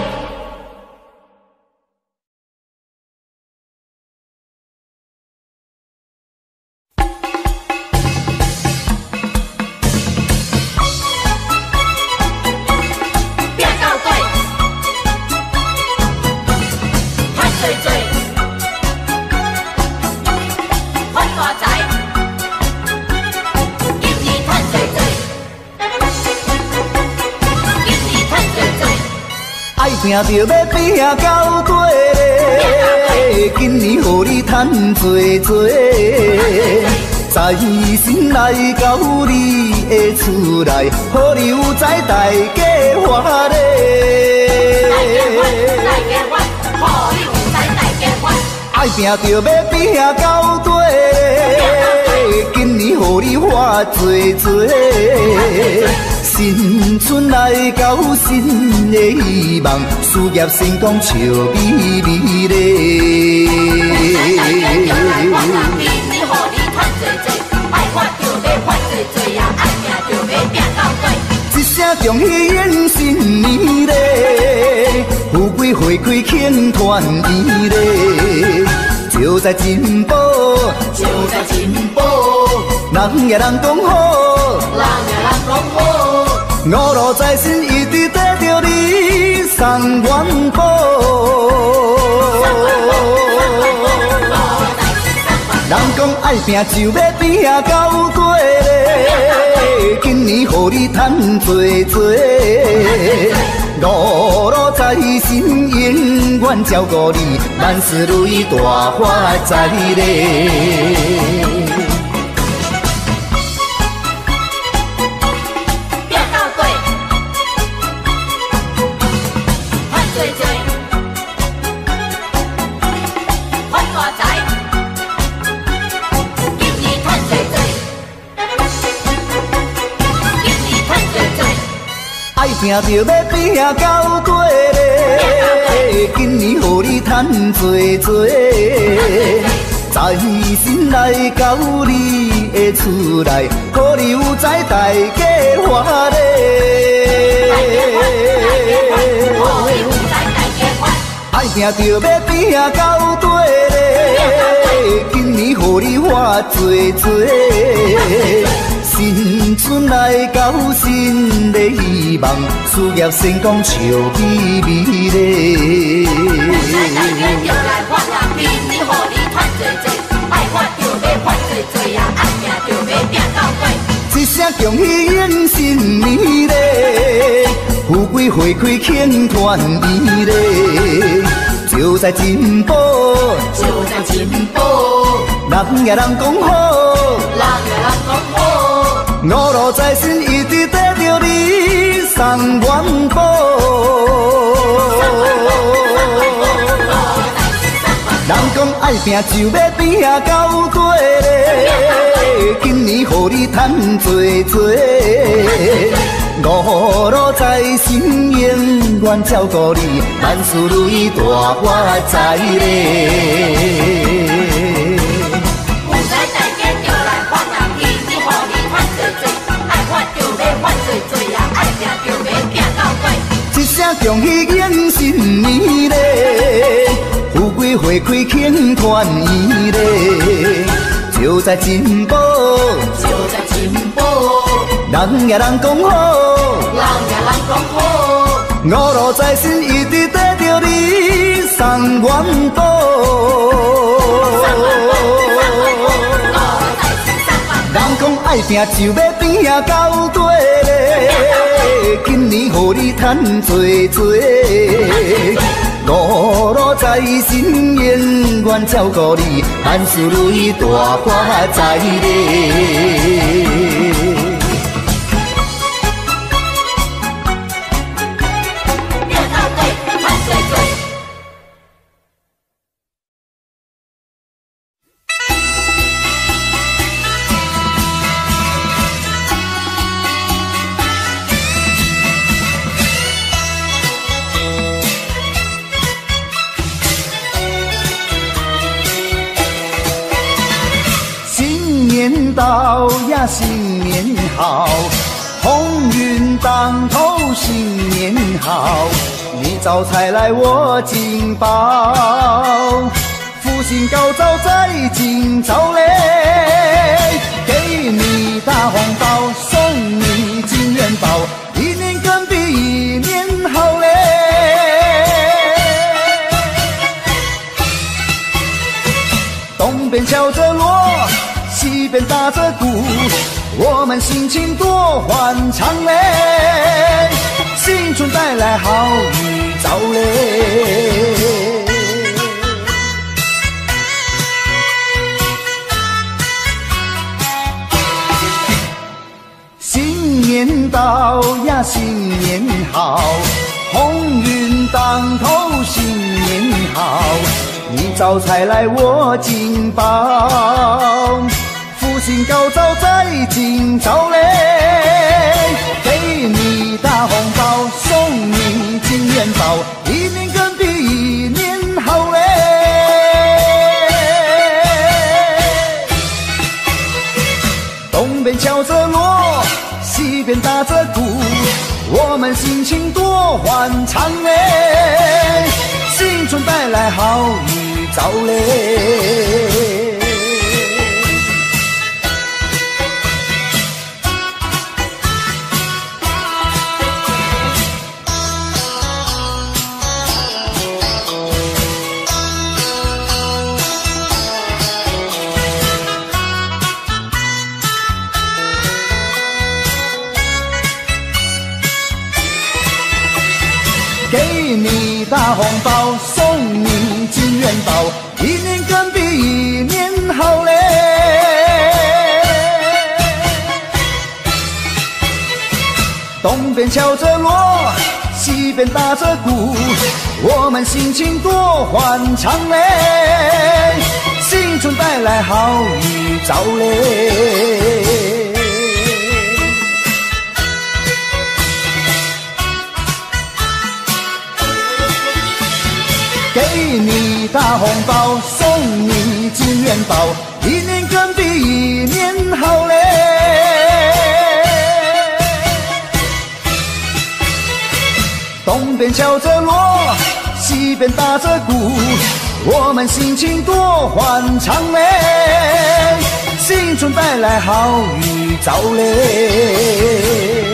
拼着要拼到底，今年予你赚多多，财神来到你的厝内，好你有财大家欢乐。 大家欢，好你有财大家欢。 爱拼着要拼到底，今年予你花多多。新春来到，新的希望，事业成功笑眯眯咧。一声恭喜迎新年咧，富贵花开庆团圆咧，就在进步， 就在进步， 人也人讲好， 人也人讲好。 五路财神一直跟着你送元宝，人讲爱拼就要拼到底咧，今年予你赚多多，五路财神永远照顾你，万事如意大发财咧。 拼着要拼到底嘞，今年予你赚多多，在心内到你的厝内，可你有知大家欢嘞。爱拼着要拼到底嘞，今年予你花多多。新春来到新的希望，事业成功笑眯眯嘞。 就来发人面，你予你赚多多，爱发就要发多多呀，爱拼就要拼到底。 一声恭喜迎新年嘞，富贵花开庆团圆嘞，就在进步， 就在进步， 人也人讲好， 人也人讲好。 五路财神一直带着你送元宝，人讲爱拼就要拼到底嘞，今年予你赚多多，五路财神永远照顾你，万事如意大发财嘞。一声恭喜迎新年嘞，富贵花开庆团圆嘞，就在进步， 就在进步， 人也人讲好， 人也人讲好， 五路财神一直带着你送元宝，人讲爱拼就要拼到底嘞，今年予你赚多多，五路财神永远照顾你，万事如意大发财嘞。年到呀，新年好，鸿运当头，新年好，你招财来我进宝，福星高照在今朝嘞，给你大红包，送你金元宝，一年更比一年好嘞。东边敲着锣，西边打着鼓，我们心情多欢畅嘞，新春带来好预兆嘞。新年到呀，新年好，鸿运当头，新年好，你招财来我进宝，福星高照在今朝嘞，给你大红包，送你金元宝，一年更比一年好嘞。东边敲着锣，西边打着鼓，我们心情多欢畅嘞，新春带来好预兆嘞。给你大红包，送你金元宝，一年更比一年好嘞。东边敲着锣，西边打着鼓，我们心情多欢畅嘞，新春带来好预兆嘞。 大红包，送你金元宝，一年更比一年好嘞。东边敲着锣，西边打着鼓，我们心情多欢畅嘞，新春带来好预兆嘞。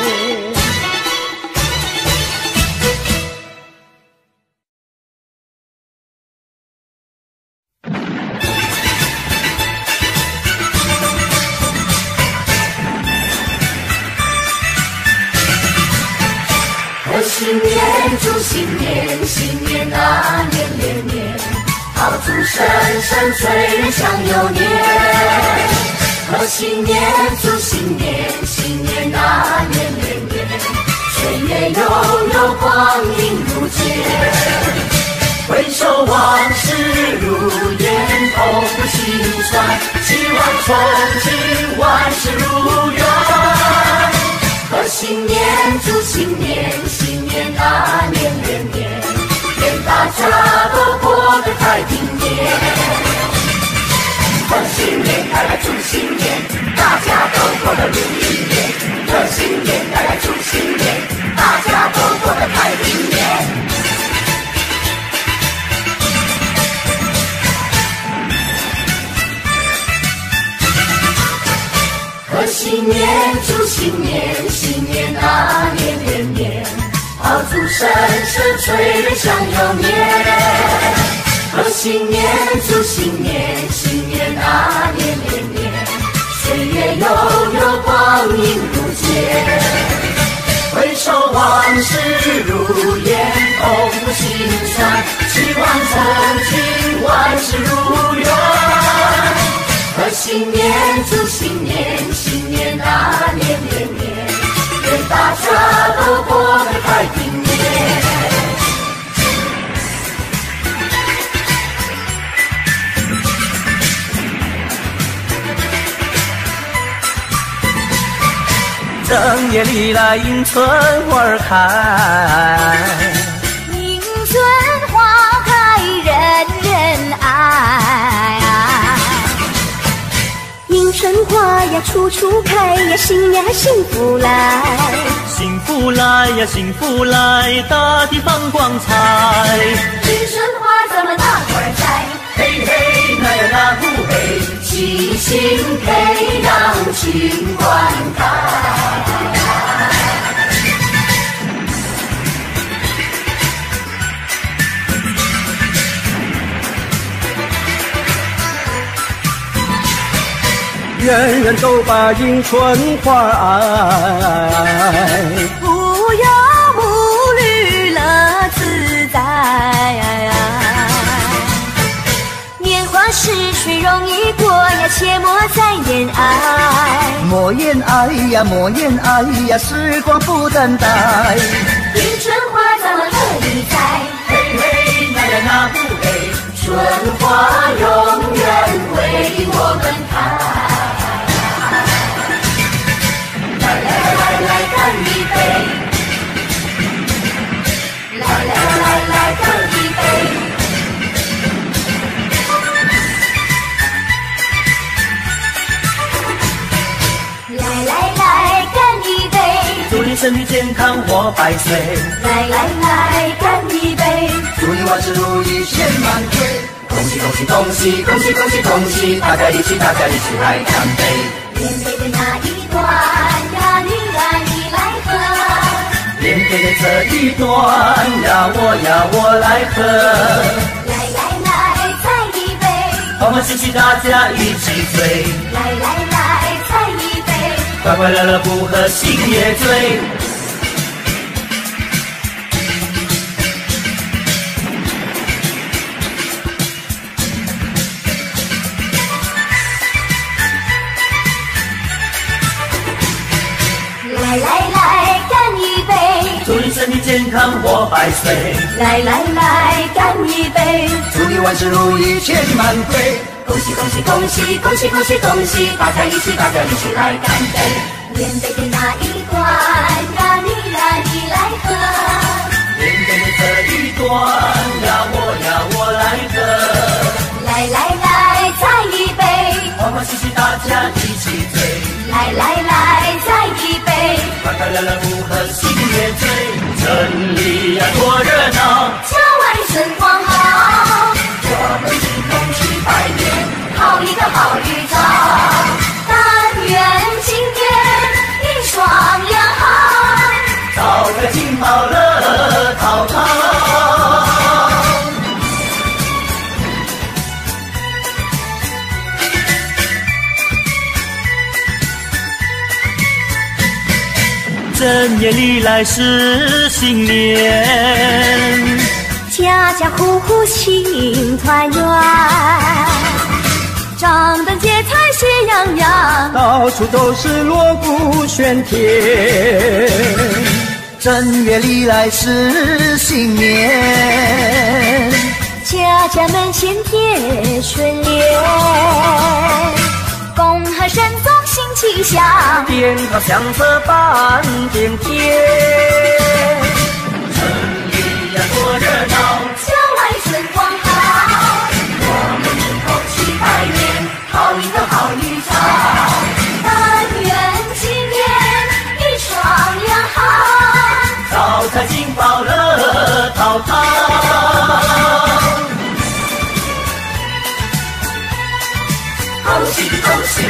贺新年，祝新年，新年啊年年年，炮竹声声催人想又年。贺新年，祝新年，新年啊年年年，岁月悠悠，光阴如箭。回首往事如烟，痛不心酸，希望从今万事如愿。贺新年，祝新年，新年啊年年年，愿大家都过得太平年。贺新年带来祝新年，大家都过得如意年。贺新年带来祝新年，大家都过得太平年。贺新年，祝新年，新年啊年年年，炮竹声声催人想又年。贺新年，祝新年，新年啊年年年，岁月悠悠，光阴如箭。回首往事如烟，痛不心酸，希望从今万事如愿。贺新年，祝新年，新年啊年年年，愿大家都过得太平年。 正月里来迎春花儿开， 迎春花开人人爱。迎春花呀处处开呀，新呀幸福来， 幸福来呀幸福来，大地放光彩。 迎春花咱们大伙儿栽，嘿嘿那呀那呼嘿，齐心培养情灌溉。 人人都把迎春花爱， 无忧无虑乐自在。年华逝去容易过呀，切莫再恋爱。 莫言爱呀，莫言爱呀，时光不等待。 迎春花咱们乐意栽，嘿嘿那呀那不嘿，春花永远为我们开。来来来来干一杯，来来来来干一杯。来来来干一杯， 祝你身体健康活百岁。 来来来干一杯， 祝你万事如意千万岁。 恭喜恭喜恭喜恭喜恭喜恭喜，大家一起大家一起来干杯。连杯的那一段呀，你呀你来喝。 连杯的这一段呀，我呀我来喝。 来来来再一杯， 欢欢喜喜大家一起醉。 来来来再一杯， 快快乐乐不喝心也醉。 来来来干一杯， 祝你身体健康活百岁。 来来来干一杯， 祝你万事如意千万岁。 恭喜恭喜恭喜恭喜恭喜恭喜，大家一起大家一起来干杯。连杯的那一段呀，你呀你来喝。 连杯的这一段呀，我呀我来正月里来是新年， 家家户户庆团圆，张灯结彩喜洋洋， 到处都是锣鼓喧天。 正月里来是新年， 家家门前贴春联，恭贺神宗新气象， 鞭炮响彻半边天。 城里呀多热闹， 郊外春光好，我们一同去拜年，好一个好预兆。但愿今年一双阳好， 招财进宝乐淘淘。恭喜恭喜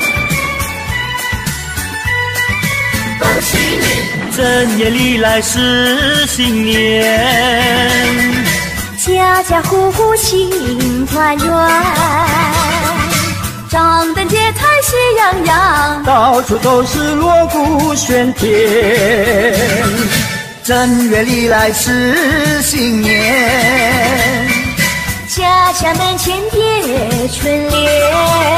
恭喜你！ 正月里来是新年， 家家户户庆团圆，张灯结彩喜洋洋， 到处都是锣鼓喧天。 正月里来是新年， 家家门前贴春联，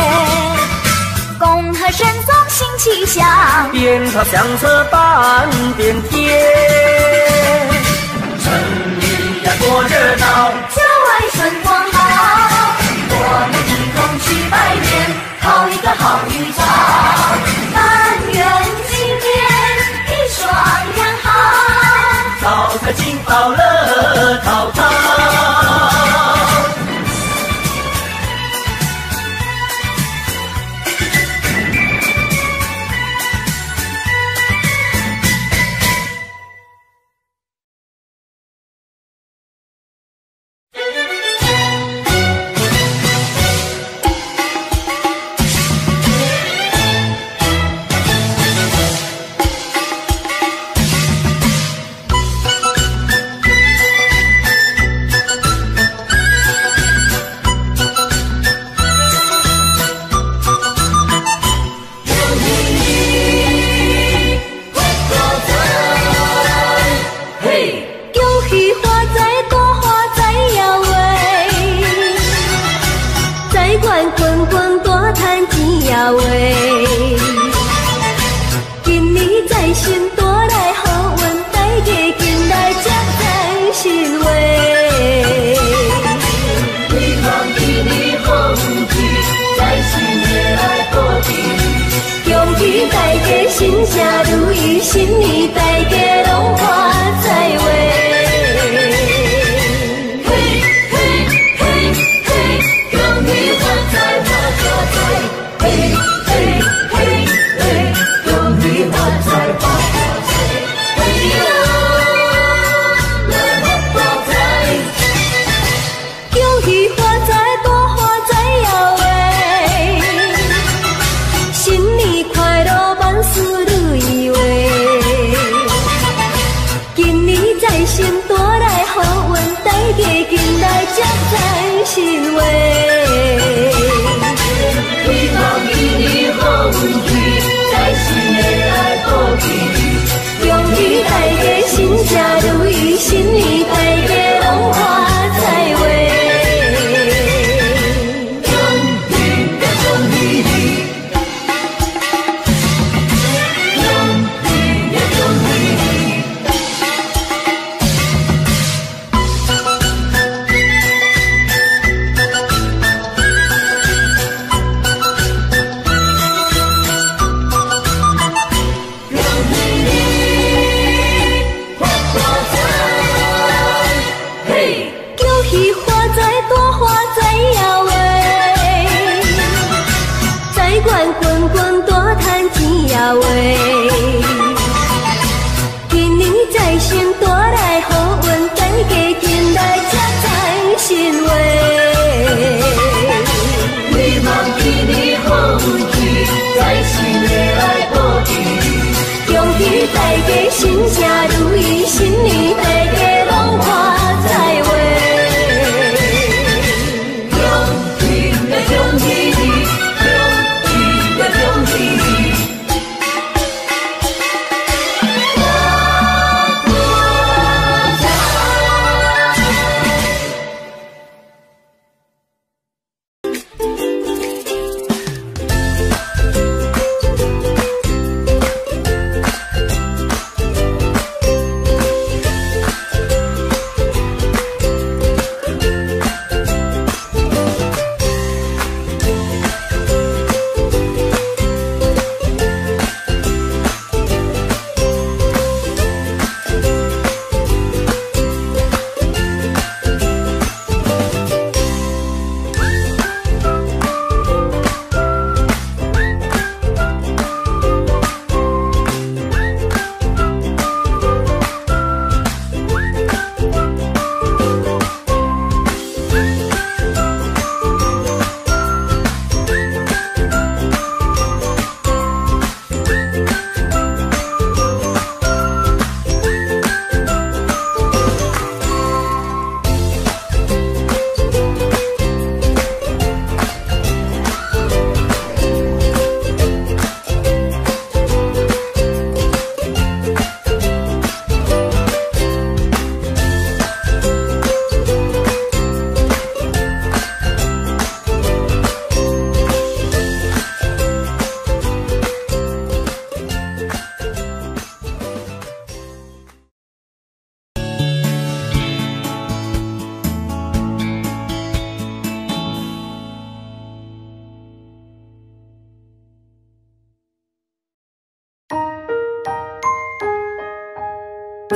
恭贺神宗新气象， 鞭炮响彻半边天。 城里呀多热闹， 郊外春光好，我们一同去拜年，好一个好预兆。但愿今年一双阳好， 招财进宝乐淘淘。 新家如意，新年大家拢发财话。 嘿嘿嘿嘿，恭喜发财发大财！嘿嘿嘿嘿，恭喜发财发大财！嘿呀，来发大财！ 恭喜发财多发财呀喂！新年快乐，万事如意话。今年财神带来好运，大家紧来接财神话。 希望今年好运气，财神会来保庇。 恭喜大家新家如意，新年大家拢发财话。 恭喜呀恭喜你，恭喜呀恭喜你。 恭喜发财多发财呀喂！财源滚滚大赚钱呀喂！今年财神带来好运，大家紧来接财神话。 希望今年好运气，财神会来保庇。 恭喜大家新家如意，新年大家拢发财话。 恭喜呀恭喜你，恭喜呀恭喜你。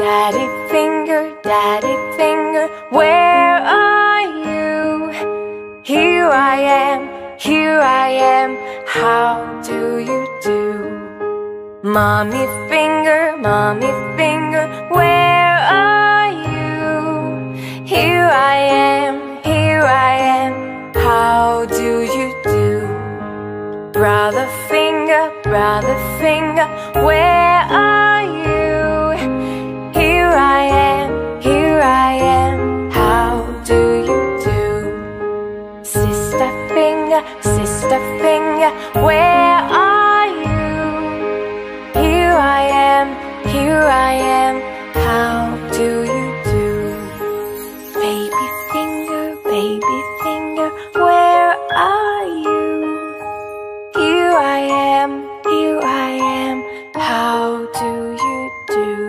Daddy finger, daddy finger, where are you? Here I am, here I am, how do you do? Mommy finger, mommy finger, where are you? Here I am, here I am, how do you do? Brother finger, brother finger, where are you? Here I am, here I am, how do you do? Sister finger, sister finger, where are you? Here I am, here I am, how do you do? Baby finger, baby finger, where are you? Here I am, here I am, how do you do?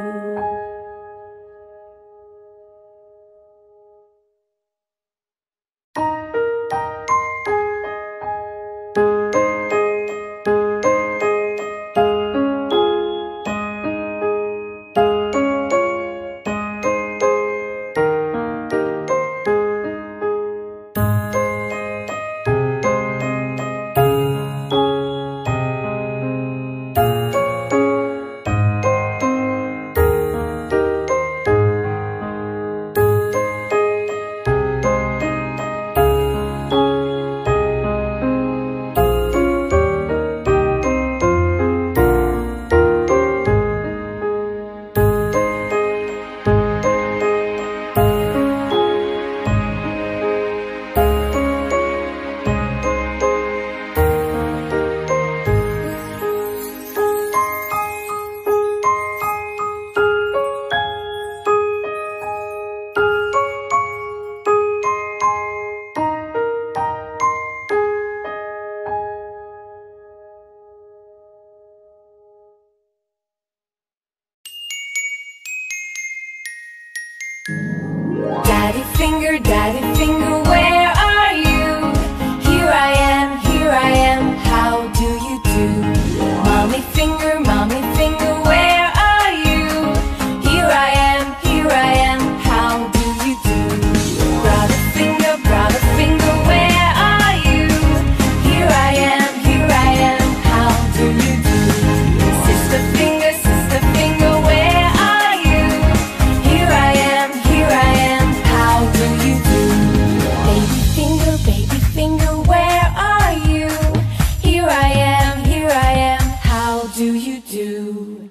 Daddy finger, daddy finger, where are you? Here I am, here I am, how do you do? Mommy finger, mommy finger, where are you? Here I am, here I am, how do you do? Brother finger, brother finger, where are you? Here I am, here I am, how do you do? Sister finger, sister finger, where are you? Here I am, here I am, how do you do? Baby finger, baby finger, where are you? Here I am, here I am, how do you do?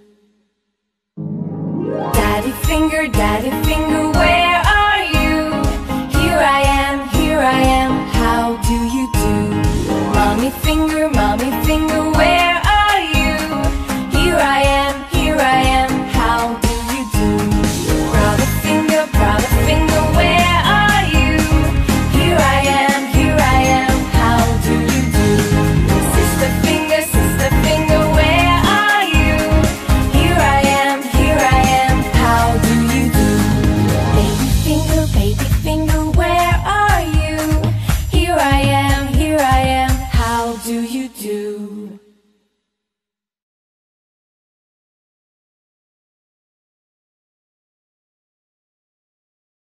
Daddy finger, daddy finger, where are you? Here I am, here I am, how do you do? Mommy finger, mommy finger, where